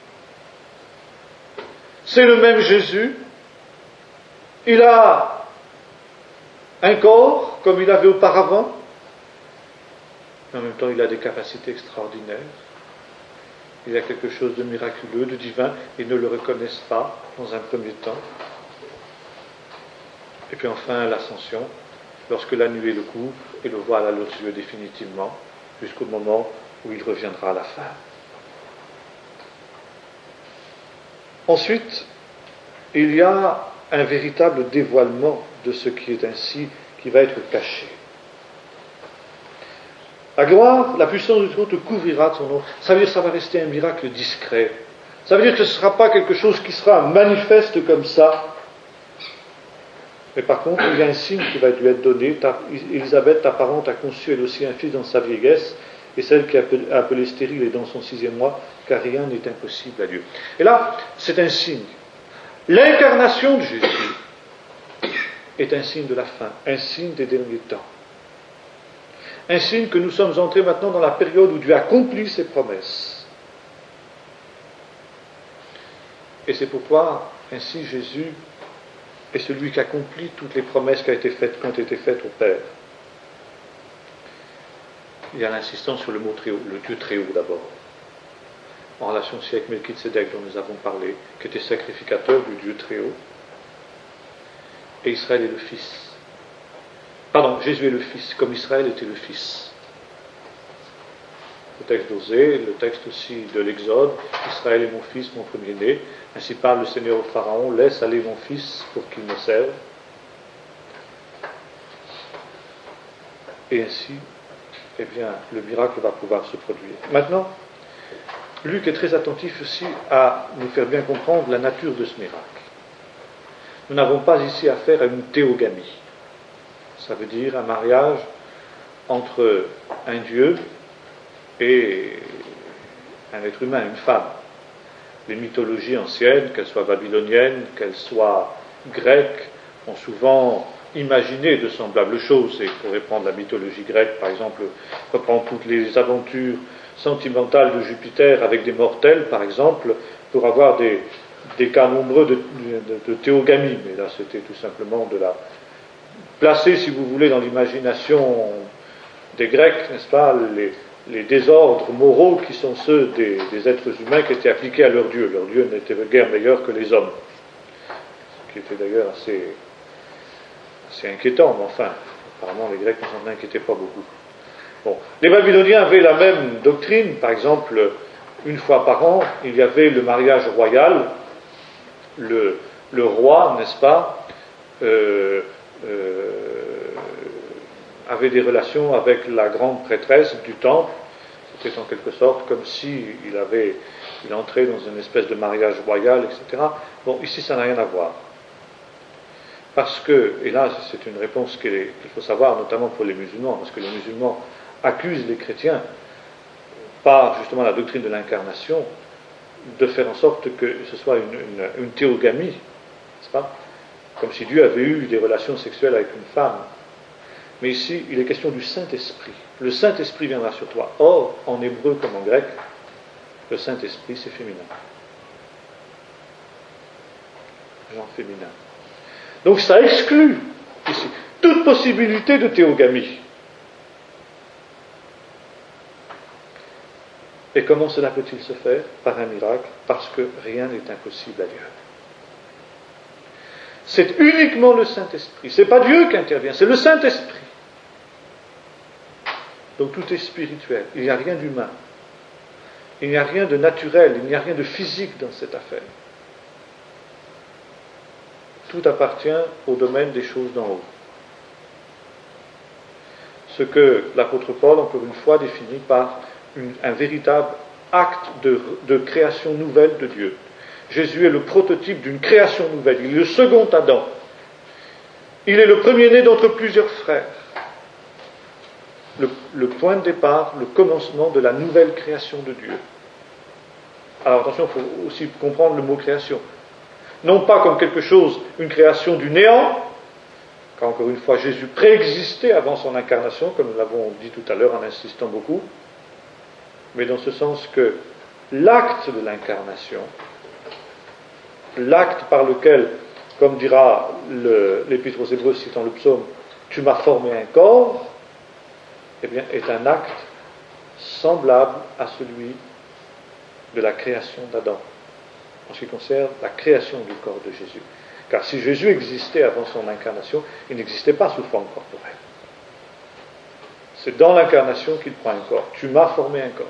c'est le même Jésus. Il a un corps comme il avait auparavant, mais en même temps il a des capacités extraordinaires. Il y a quelque chose de miraculeux, de divin. Ils ne le reconnaissent pas dans un premier temps. Et puis enfin l'ascension, lorsque la nuée le couvre et le voile à leurs yeux définitivement, jusqu'au moment où il reviendra à la fin. Ensuite, il y a un véritable dévoilement de ce qui est ainsi, qui va être caché. La gloire, la puissance du Très-Haut te couvrira de son nom. Ça veut dire que ça va rester un miracle discret. Ça veut dire que ce ne sera pas quelque chose qui sera manifeste comme ça. Mais par contre, il y a un signe qui va lui être donné. Élisabeth, ta parente, a conçu elle aussi un fils dans sa vieillesse, et celle qui est appelée stérile est dans son sixième mois, car rien n'est impossible à Dieu. Et là, c'est un signe. L'incarnation de Jésus est un signe de la fin, un signe des derniers temps. Un signe que nous sommes entrés maintenant dans la période où Dieu accomplit ses promesses. Et c'est pourquoi, ainsi, Jésus est celui qui accomplit toutes les promesses qui ont été faites, qui ont été faites au Père. Il y a l'insistance sur le mot très haut, le Dieu très haut d'abord, en relation aussi avec Melchizedek dont nous avons parlé, qui était sacrificateur du Dieu très haut. Et Israël est le Fils. Pardon, Jésus est le Fils, comme Israël était le Fils. Le texte d'Osée, le texte aussi de l'Exode, Israël est mon Fils, mon premier-né. Ainsi parle le Seigneur au Pharaon, laisse aller mon Fils pour qu'il me serve. Et ainsi, eh bien, le miracle va pouvoir se produire. Maintenant, Luc est très attentif aussi à nous faire bien comprendre la nature de ce miracle. Nous n'avons pas ici affaire à une théogamie. Ça veut dire un mariage entre un Dieu et un être humain, une femme. Les mythologies anciennes, qu'elles soient babyloniennes, qu'elles soient grecques, ont souvent imaginé de semblables choses. Et pour reprendre la mythologie grecque, par exemple, reprendre toutes les aventures sentimentales de Jupiter avec des mortels, par exemple, pour avoir des, des cas nombreux de, de, de théogamie. Mais là, c'était tout simplement de la... placer, si vous voulez, dans l'imagination des Grecs, n'est-ce pas, les, les désordres moraux qui sont ceux des, des êtres humains qui étaient appliqués à leur Dieu. Leur Dieu n'était guère meilleur que les hommes, ce qui était d'ailleurs assez C'est inquiétant, mais enfin, apparemment les Grecs ne s'en inquiétaient pas beaucoup. Bon. Les Babyloniens avaient la même doctrine, par exemple, une fois par an, il y avait le mariage royal, le, le roi, n'est-ce pas, euh, euh, avait des relations avec la grande prêtresse du temple. C'était en quelque sorte comme s'il avait, il entrait dans une espèce de mariage royal, et cetera. Bon, ici ça n'a rien à voir. Parce que, et là c'est une réponse qu'il faut savoir, notamment pour les musulmans, parce que les musulmans accusent les chrétiens, par justement la doctrine de l'incarnation, de faire en sorte que ce soit une, une, une théogamie, n'est-ce pas? Comme si Dieu avait eu des relations sexuelles avec une femme. Mais ici, il est question du Saint-Esprit. Le Saint-Esprit viendra sur toi. Or, en hébreu comme en grec, le Saint-Esprit, c'est féminin. Genre féminin. Donc ça exclut, ici, toute possibilité de théogamie. Et comment cela peut-il se faire? Par un miracle, parce que rien n'est impossible à Dieu. C'est uniquement le Saint-Esprit. Ce n'est pas Dieu qui intervient, c'est le Saint-Esprit. Donc tout est spirituel. Il n'y a rien d'humain. Il n'y a rien de naturel, il n'y a rien de physique dans cette affaire. Tout appartient au domaine des choses d'en haut. Ce que l'apôtre Paul, encore une fois, définit par une, un véritable acte de, de création nouvelle de Dieu. Jésus est le prototype d'une création nouvelle. Il est le second Adam. Il est le premier-né d'entre plusieurs frères. Le, le point de départ, le commencement de la nouvelle création de Dieu. Alors attention, il faut aussi comprendre le mot création. Non pas comme quelque chose, une création du néant, car encore une fois Jésus préexistait avant son incarnation, comme nous l'avons dit tout à l'heure en insistant beaucoup, mais dans ce sens que l'acte de l'incarnation, l'acte par lequel, comme dira le, l'Épître aux Hébreux citant le psaume, tu m'as formé un corps, eh bien, est un acte semblable à celui de la création d'Adam, en ce qui concerne la création du corps de Jésus. Car si Jésus existait avant son incarnation, il n'existait pas sous forme corporelle. C'est dans l'incarnation qu'il prend un corps. Tu m'as formé un corps.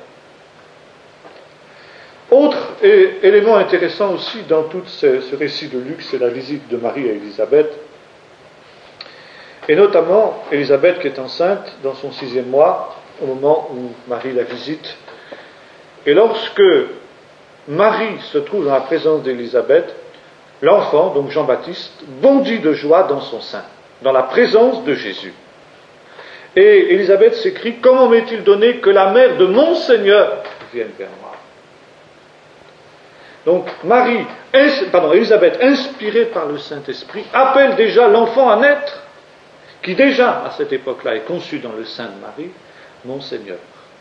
Autre élément intéressant aussi dans tout ce, ce récit de Luc, c'est la visite de Marie à Élisabeth. Et notamment, Élisabeth qui est enceinte dans son sixième mois, au moment où Marie la visite. Et lorsque Marie se trouve dans la présence d'Élisabeth, l'enfant, donc Jean-Baptiste, bondit de joie dans son sein, dans la présence de Jésus. Et Élisabeth s'écrie, « Comment m'est-il donné que la mère de mon Seigneur vienne vers moi ?» Donc Marie, pardon, Élisabeth, inspirée par le Saint-Esprit, appelle déjà l'enfant à naître, qui déjà, à cette époque-là, est conçu dans le sein de Marie, mon Seigneur.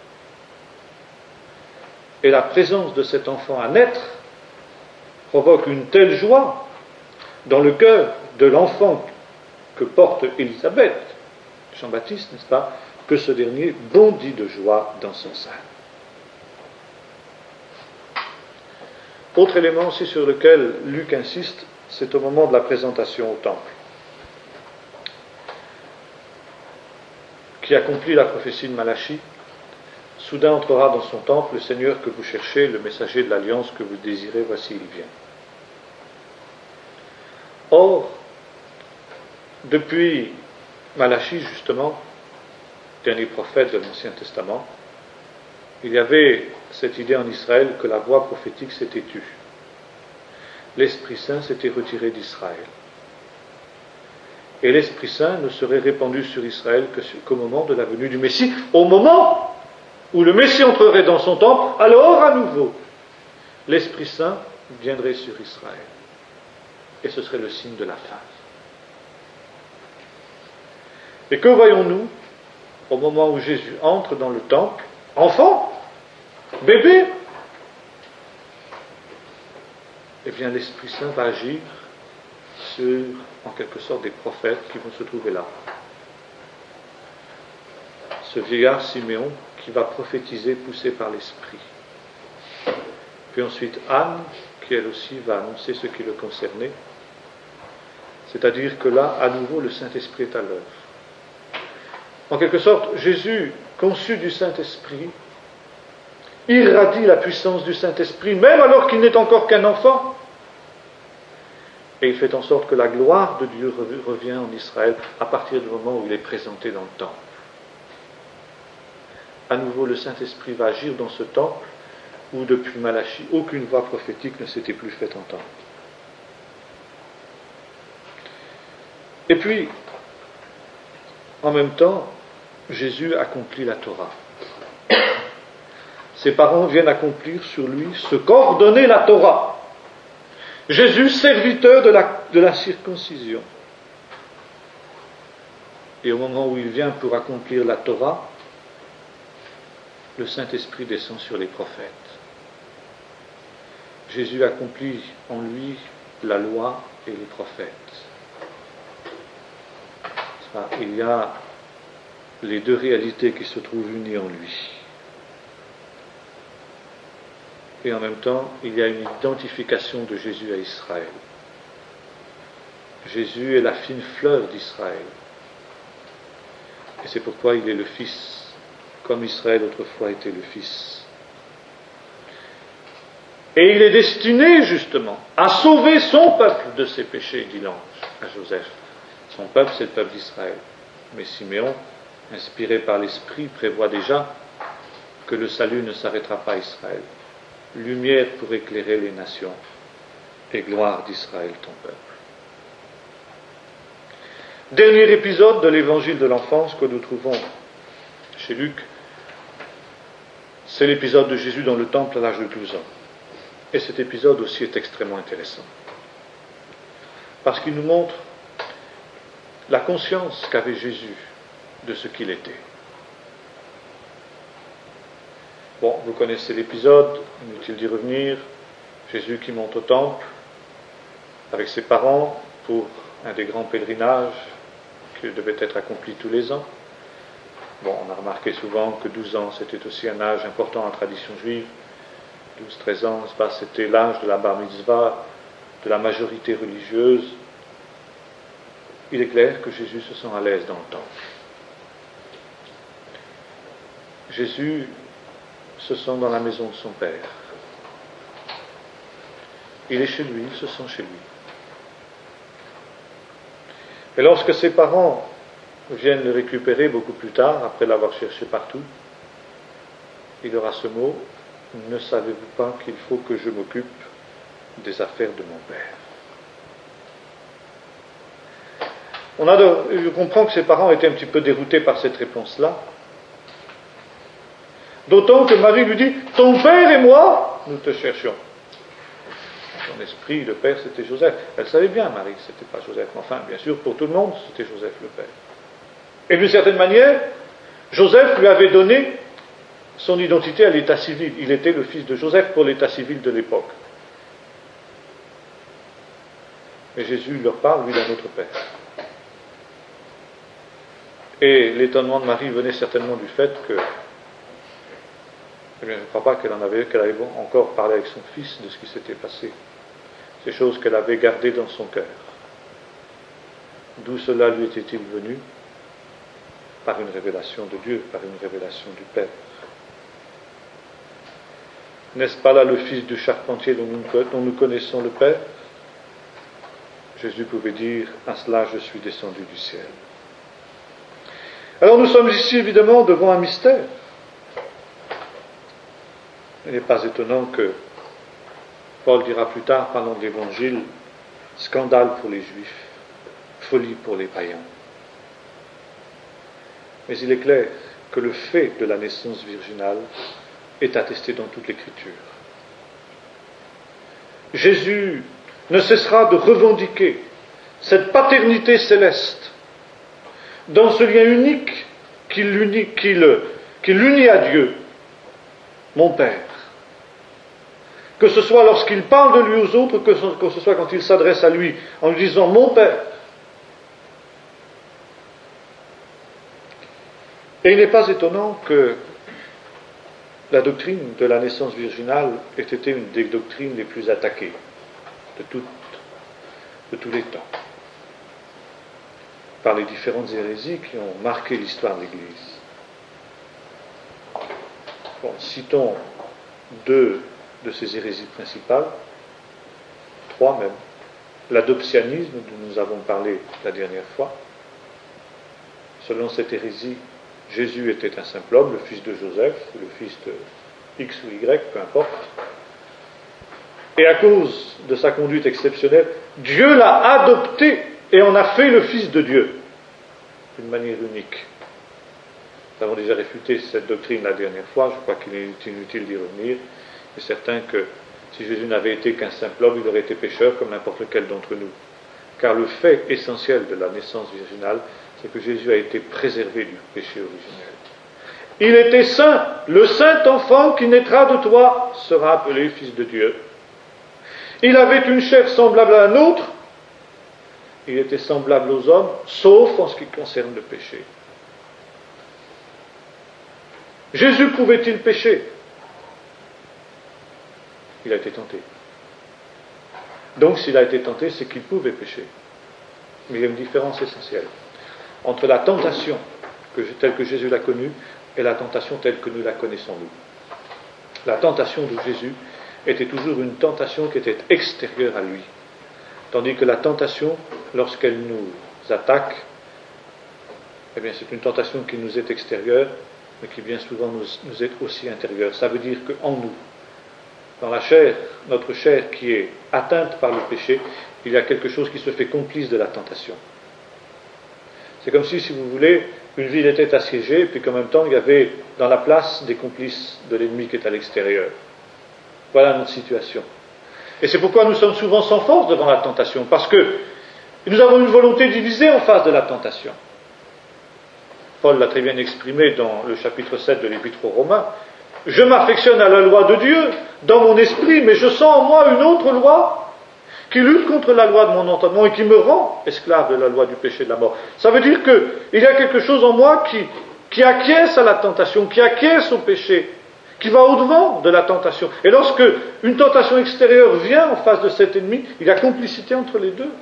Et la présence de cet enfant à naître provoque une telle joie dans le cœur de l'enfant que porte Élisabeth, Jean-Baptiste, n'est-ce pas, que ce dernier bondit de joie dans son sein. Autre élément aussi sur lequel Luc insiste, c'est au moment de la présentation au temple, qui accomplit la prophétie de Malachie. Soudain entrera dans son temple le Seigneur que vous cherchez, le messager de l'alliance que vous désirez, voici il vient. Or, depuis Malachie, justement, dernier prophète de l'Ancien Testament, il y avait cette idée en Israël que la voix prophétique s'était tue. L'Esprit Saint s'était retiré d'Israël. Et l'Esprit Saint ne serait répandu sur Israël que qu'au moment de la venue du Messie, au moment où le Messie entrerait dans son temple, alors à nouveau, l'Esprit Saint viendrait sur Israël. Et ce serait le signe de la fin. Et que voyons-nous au moment où Jésus entre dans le temple? Enfant, bébé. Eh bien, l'Esprit Saint va agir sur, en quelque sorte, des prophètes qui vont se trouver là. Ce vieillard Siméon qui va prophétiser poussé par l'Esprit. Puis ensuite Anne, qui elle aussi va annoncer ce qui le concernait. C'est-à-dire que là, à nouveau, le Saint-Esprit est à l'œuvre. En quelque sorte, Jésus, conçu du Saint-Esprit, irradie la puissance du Saint-Esprit, même alors qu'il n'est encore qu'un enfant. Et il fait en sorte que la gloire de Dieu revient en Israël à partir du moment où il est présenté dans le temple. À nouveau, le Saint-Esprit va agir dans ce temple où, depuis Malachie, aucune voix prophétique ne s'était plus faite entendre. Et puis, en même temps, Jésus accomplit la Torah. Ses parents viennent accomplir sur lui ce qu'ordonnait la Torah. Jésus, serviteur de la, de la circoncision. Et au moment où il vient pour accomplir la Torah, le Saint-Esprit descend sur les prophètes. Jésus accomplit en lui la loi et les prophètes. Il y a les deux réalités qui se trouvent unies en lui. Et en même temps, il y a une identification de Jésus à Israël. Jésus est la fine fleur d'Israël. Et c'est pourquoi il est le Fils, comme Israël autrefois était le Fils. Et il est destiné, justement, à sauver son peuple de ses péchés, dit l'ange à Joseph. Son peuple, c'est le peuple d'Israël. Mais Siméon, inspiré par l'Esprit, prévoit déjà que le salut ne s'arrêtera pas à Israël. Lumière pour éclairer les nations et gloire d'Israël, ton peuple. Dernier épisode de l'évangile de l'enfance que nous trouvons chez Luc, c'est l'épisode de Jésus dans le temple à l'âge de douze ans. Et cet épisode aussi est extrêmement intéressant. Parce qu'il nous montre la conscience qu'avait Jésus de ce qu'il était. Bon, vous connaissez l'épisode, inutile d'y revenir. Jésus qui monte au temple avec ses parents pour un des grands pèlerinages qui devait être accompli tous les ans. Bon, on a remarqué souvent que douze ans, c'était aussi un âge important en tradition juive. douze treize ans, c'était l'âge de la bar mitzvah, de la majorité religieuse. Il est clair que Jésus se sent à l'aise dans le temple. Jésus se sent dans la maison de son Père. Il est chez lui, il se sent chez lui. Et lorsque ses parents viennent le récupérer beaucoup plus tard, après l'avoir cherché partout, il aura ce mot: ne savez-vous pas qu'il faut que je m'occupe des affaires de mon Père? On a de, je comprends que ses parents étaient un petit peu déroutés par cette réponse-là. D'autant que Marie lui dit: ton père et moi, nous te cherchions. Dans son esprit, le père, c'était Joseph. Elle savait bien, Marie, que ce n'était pas Joseph. Mais enfin, bien sûr, pour tout le monde, c'était Joseph le père. Et d'une certaine manière, Joseph lui avait donné son identité à l'état civil. Il était le fils de Joseph pour l'état civil de l'époque. Mais Jésus leur parle, lui, d'un autre père. Et l'étonnement de Marie venait certainement du fait que, eh bien, je ne crois pas qu'elle en avait, qu'elle avait encore parlé avec son fils de ce qui s'était passé. Ces choses qu'elle avait gardées dans son cœur. D'où cela lui était-il venu? Par une révélation de Dieu, par une révélation du Père. N'est-ce pas là le fils du charpentier dont nous, dont nous connaissons le Père? Jésus pouvait dire: à cela je suis descendu du ciel. Alors nous sommes ici évidemment devant un mystère. Il n'est pas étonnant que Paul dira plus tard, parlant de l'Évangile, scandale pour les Juifs, folie pour les païens. Mais il est clair que le fait de la naissance virginale est attesté dans toute l'Écriture. Jésus ne cessera de revendiquer cette paternité céleste dans ce lien unique qui l'unit, qui le, qui l'unit à Dieu, mon Père. Que ce soit lorsqu'il parle de lui aux autres, que ce, que ce soit quand il s'adresse à lui en lui disant mon Père. Et il n'est pas étonnant que la doctrine de la naissance virginale ait été une des doctrines les plus attaquées de, tout, de tous les temps. par les différentes hérésies qui ont marqué l'histoire de l'Église. Bon, citons deux de ces hérésies principales, trois même. L'adoptianisme, dont nous avons parlé la dernière fois. Selon cette hérésie, Jésus était un simple homme, le fils de Joseph, le fils de X ou Y, peu importe. Et à cause de sa conduite exceptionnelle, Dieu l'a adopté et en a fait le Fils de Dieu, d'une manière unique. Nous avons déjà réfuté cette doctrine la dernière fois, je crois qu'il est inutile d'y revenir. Il est certain que si Jésus n'avait été qu'un simple homme, il aurait été pécheur comme n'importe lequel d'entre nous. Car le fait essentiel de la naissance virginale, c'est que Jésus a été préservé du péché originel. Il était saint, le saint enfant qui naîtra de toi sera appelé Fils de Dieu. Il avait une chair semblable à la nôtre, il était semblable aux hommes, sauf en ce qui concerne le péché. Jésus pouvait-il pécher? Il a été tenté. Donc s'il a été tenté, c'est qu'il pouvait pécher. Mais il y a une différence essentielle entre la tentation que, telle que Jésus l'a connue et la tentation telle que nous la connaissons nous. La tentation de Jésus était toujours une tentation qui était extérieure à lui. Tandis que la tentation, lorsqu'elle nous attaque, eh bien c'est une tentation qui nous est extérieure, mais qui bien souvent nous, nous est aussi intérieure. Ça veut dire qu'en nous, dans la chair, notre chair qui est atteinte par le péché, il y a quelque chose qui se fait complice de la tentation. C'est comme si, si vous voulez, une ville était assiégée, puis qu'en même temps, il y avait dans la place des complices de l'ennemi qui est à l'extérieur. Voilà notre situation. Et c'est pourquoi nous sommes souvent sans force devant la tentation, parce que nous avons une volonté divisée en face de la tentation. Paul l'a très bien exprimé dans le chapitre sept de l'Épître aux Romains. Je m'affectionne à la loi de Dieu dans mon esprit, mais je sens en moi une autre loi qui lutte contre la loi de mon entendement et qui me rend esclave de la loi du péché et de la mort. Ça veut dire qu'il y a quelque chose en moi qui, qui acquiesce à la tentation, qui acquiesce au péché, qui va au-devant de la tentation. Et lorsque une tentation extérieure vient en face de cet ennemi, il y a complicité entre les deux.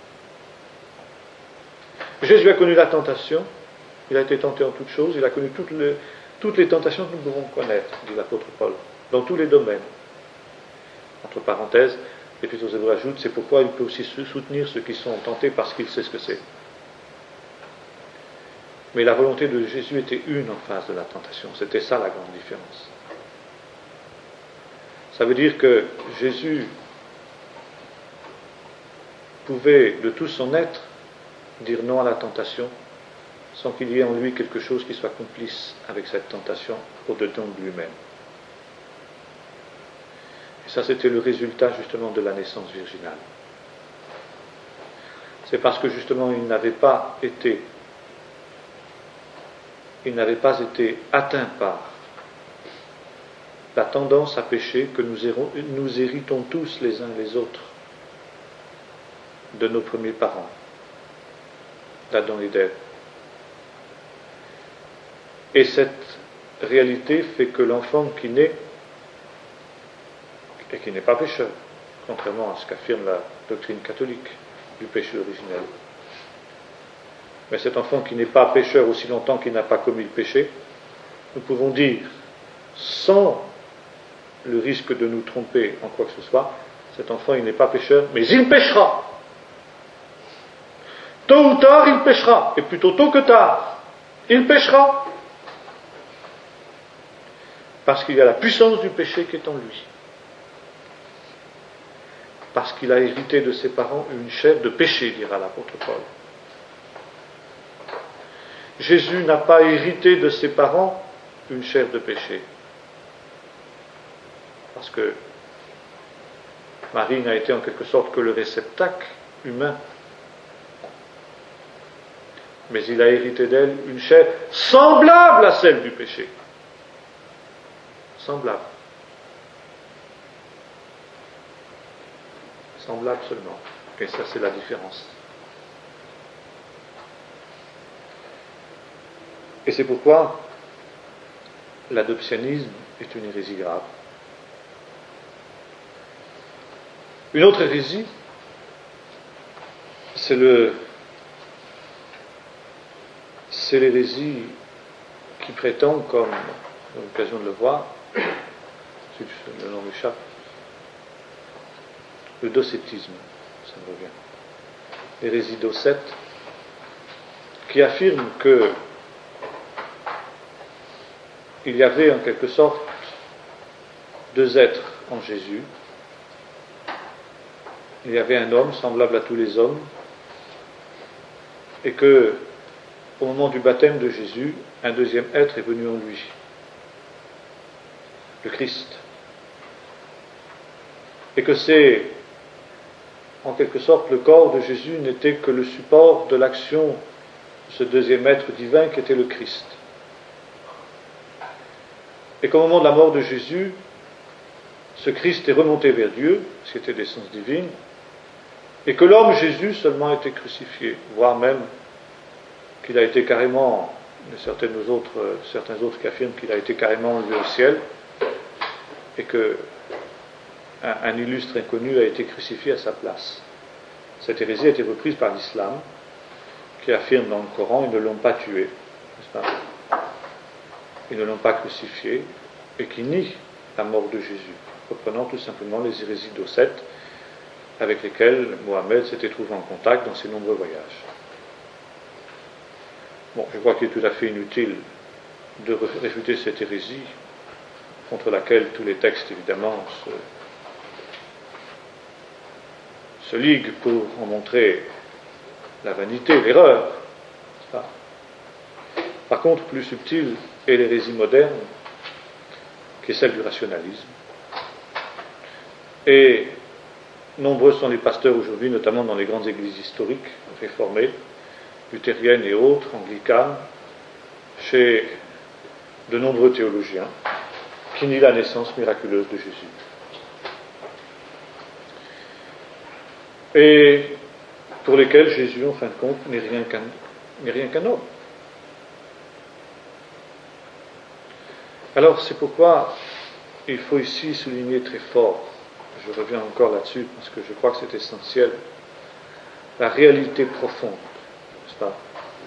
Jésus a connu la tentation, il a été tenté en toutes choses, il a connu toutes les, toutes les tentations que nous pouvons connaître, dit l'apôtre Paul, dans tous les domaines. Entre parenthèses, l'Épître aux Hébreux ajoute, c'est pourquoi il peut aussi soutenir ceux qui sont tentés parce qu'il sait ce que c'est. Mais la volonté de Jésus était une en face de la tentation. C'était ça la grande différence. Ça veut dire que Jésus pouvait de tout son être dire non à la tentation sans qu'il y ait en lui quelque chose qui soit complice avec cette tentation au-dedans de lui-même. Et ça, c'était le résultat justement de la naissance virginale. C'est parce que justement il n'avait pas été il n'avait pas été atteint par la tendance à pécher que nous, hérons, nous héritons tous les uns les autres de nos premiers parents, d'Adam et d'Ève. Et cette réalité fait que l'enfant qui naît, et qui n'est pas pécheur, contrairement à ce qu'affirme la doctrine catholique du péché originel, mais cet enfant qui n'est pas pécheur aussi longtemps qu'il n'a pas commis le péché, nous pouvons dire, sans le risque de nous tromper en quoi que ce soit, cet enfant il n'est pas pécheur, mais il péchera. Tôt ou tard il péchera, et plutôt tôt que tard, il péchera. Parce qu'il y a la puissance du péché qui est en lui. Parce qu'il a hérité de ses parents une chair de péché, dira l'apôtre Paul. Jésus n'a pas hérité de ses parents une chair de péché. Parce que Marie n'a été en quelque sorte que le réceptacle humain. Mais il a hérité d'elle une chair semblable à celle du péché. Semblable. Semblable seulement. Et ça, c'est la différence. Et c'est pourquoi l'adoptionnisme est une hérésie grave. Une autre hérésie, c'est le, c'est l'hérésie qui prétend, comme on a l'occasion de le voir, si le nom m'échappe, le docétisme, ça me revient, l'hérésie docète, qui affirme que il y avait en quelque sorte deux êtres en Jésus. Il y avait un homme semblable à tous les hommes, et que, au moment du baptême de Jésus, un deuxième être est venu en lui, le Christ. Et que c'est, en quelque sorte, le corps de Jésus n'était que le support de l'action de ce deuxième être divin qui était le Christ. Et qu'au moment de la mort de Jésus, ce Christ est remonté vers Dieu, ce qui était d'essence divine, et que l'homme Jésus seulement a été crucifié, voire même qu'il a été carrément, il y a certains autres, certains autres qui affirment qu'il a été carrément enlevé au ciel, et que un, un illustre inconnu a été crucifié à sa place. Cette hérésie a été reprise par l'islam, qui affirme dans le Coran, ils ne l'ont pas tué, n'est-ce pas ? Ils ne l'ont pas crucifié, et qui nie la mort de Jésus, reprenant tout simplement les hérésies docètes avec lesquelles Mohammed s'était trouvé en contact dans ses nombreux voyages. Bon, je crois qu'il est tout à fait inutile de réfuter cette hérésie, contre laquelle tous les textes, évidemment, se, se liguent pour en montrer la vanité, l'erreur. Par contre, plus subtile est l'hérésie moderne, qui est celle du rationalisme. Et nombreux sont les pasteurs aujourd'hui, notamment dans les grandes églises historiques, réformées, luthériennes et autres, anglicanes, chez de nombreux théologiens, qui nient la naissance miraculeuse de Jésus. Et pour lesquels Jésus, en fin de compte, n'est rien qu'un, n'est rien qu'un homme. Alors, c'est pourquoi il faut ici souligner très fort, je reviens encore là-dessus parce que je crois que c'est essentiel, la réalité profonde, n'est-ce pas,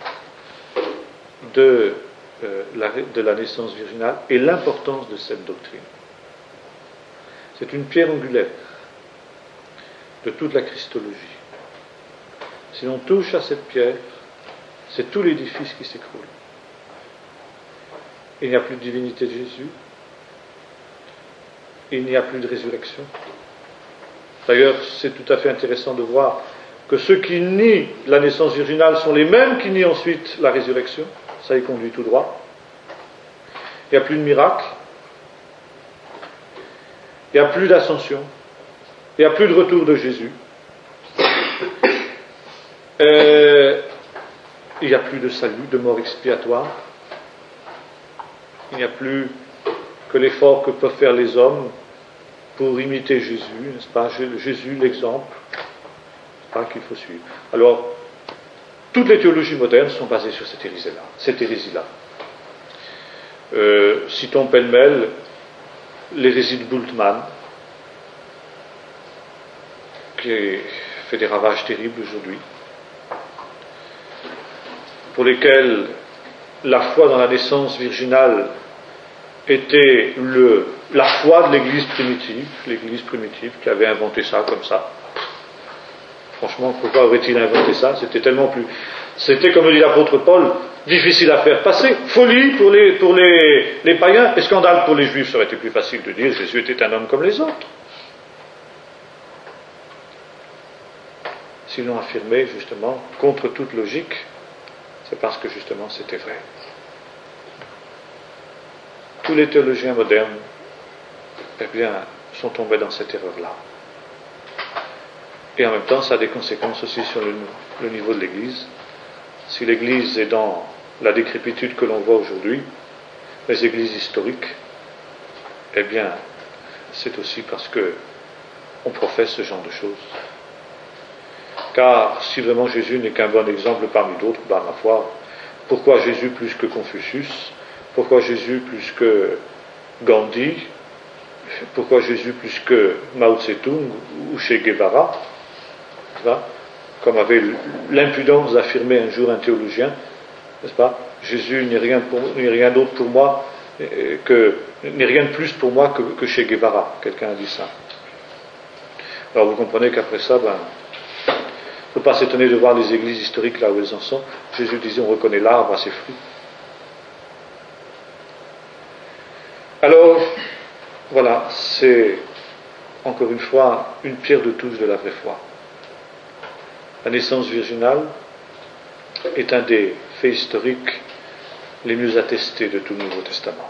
de, euh, la, de la naissance virginale et l'importance de cette doctrine. C'est une pierre angulaire de toute la Christologie. Si l'on touche à cette pierre, c'est tout l'édifice qui s'écroule. Il n'y a plus de divinité de Jésus, il n'y a plus de résurrection. D'ailleurs, c'est tout à fait intéressant de voir que ceux qui nient la naissance virginale sont les mêmes qui nient ensuite la résurrection. Ça y conduit tout droit. Il n'y a plus de miracle, il n'y a plus d'ascension, il n'y a plus de retour de Jésus, euh, il n'y a plus de salut, de mort expiatoire. Il n'y a plus que l'effort que peuvent faire les hommes pour imiter Jésus, n'est-ce pas ? Jésus, l'exemple, n'est-ce pas, qu'il faut suivre. Alors, toutes les théologies modernes sont basées sur cette hérésie-là. Cette hérésie-là. Euh, citons pêle-mêle l'hérésie de Bultmann, qui fait des ravages terribles aujourd'hui, pour lesquels la foi dans la naissance virginale était le, la foi de l'Église primitive, l'Église primitive qui avait inventé ça comme ça. Franchement, pourquoi aurait-il inventé ça ? C'était tellement plus... C'était, comme le dit l'apôtre Paul, difficile à faire passer. Folie pour les, pour les, les païens et scandale pour les juifs. Ça aurait été plus facile de dire Jésus était un homme comme les autres. S'ils l'ont affirmé, justement, contre toute logique, c'est parce que, justement, c'était vrai. Tous les théologiens modernes, eh bien, sont tombés dans cette erreur-là. Et en même temps, ça a des conséquences aussi sur le, le niveau de l'Église. Si l'Église est dans la décrépitude que l'on voit aujourd'hui, les églises historiques, eh bien, c'est aussi parce que on professe ce genre de choses. Car si vraiment Jésus n'est qu'un bon exemple parmi d'autres, ben, ma foi, pourquoi Jésus plus que Confucius ? Pourquoi Jésus plus que Gandhi ? Pourquoi Jésus plus que Mao Tse-tung ou Che Guevara ? Comme avait l'impudence d'affirmer un jour un théologien, n'est-ce pas ? Jésus n'est rien, pour, n'est rien d'autre pour moi que, n'est rien de plus pour moi que, que chez Guevara. Quelqu'un a dit ça. Alors vous comprenez qu'après ça, ben, il ne faut pas s'étonner de voir les églises historiques là où elles en sont. Jésus disait, on reconnaît l'arbre à ses fruits. Alors, voilà, c'est encore une fois une pierre de touche de la vraie foi. La naissance virginale est un des faits historiques les mieux attestés de tout le Nouveau Testament.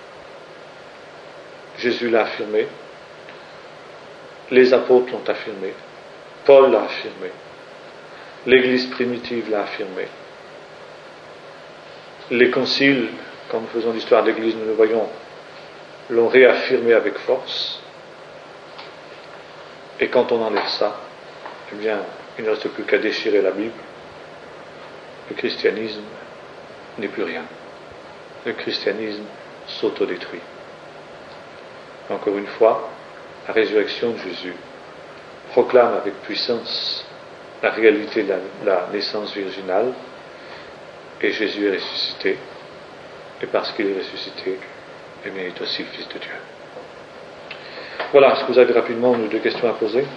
Jésus l'a affirmé, les apôtres l'ont affirmé, Paul l'a affirmé, l'Église primitive l'a affirmé, les conciles, quand nous faisons l'histoire de l'Église, nous le voyons, l'ont réaffirmé avec force, et quand on enlève ça, eh bien, il ne reste plus qu'à déchirer la Bible. Le christianisme n'est plus rien. Le christianisme s'autodétruit. Encore une fois, la résurrection de Jésus proclame avec puissance la réalité de la, la naissance virginale, et Jésus est ressuscité, et parce qu'il est ressuscité, eh bien, il est aussi le Fils de Dieu. Voilà, est-ce que vous avez rapidement deux questions à poser ?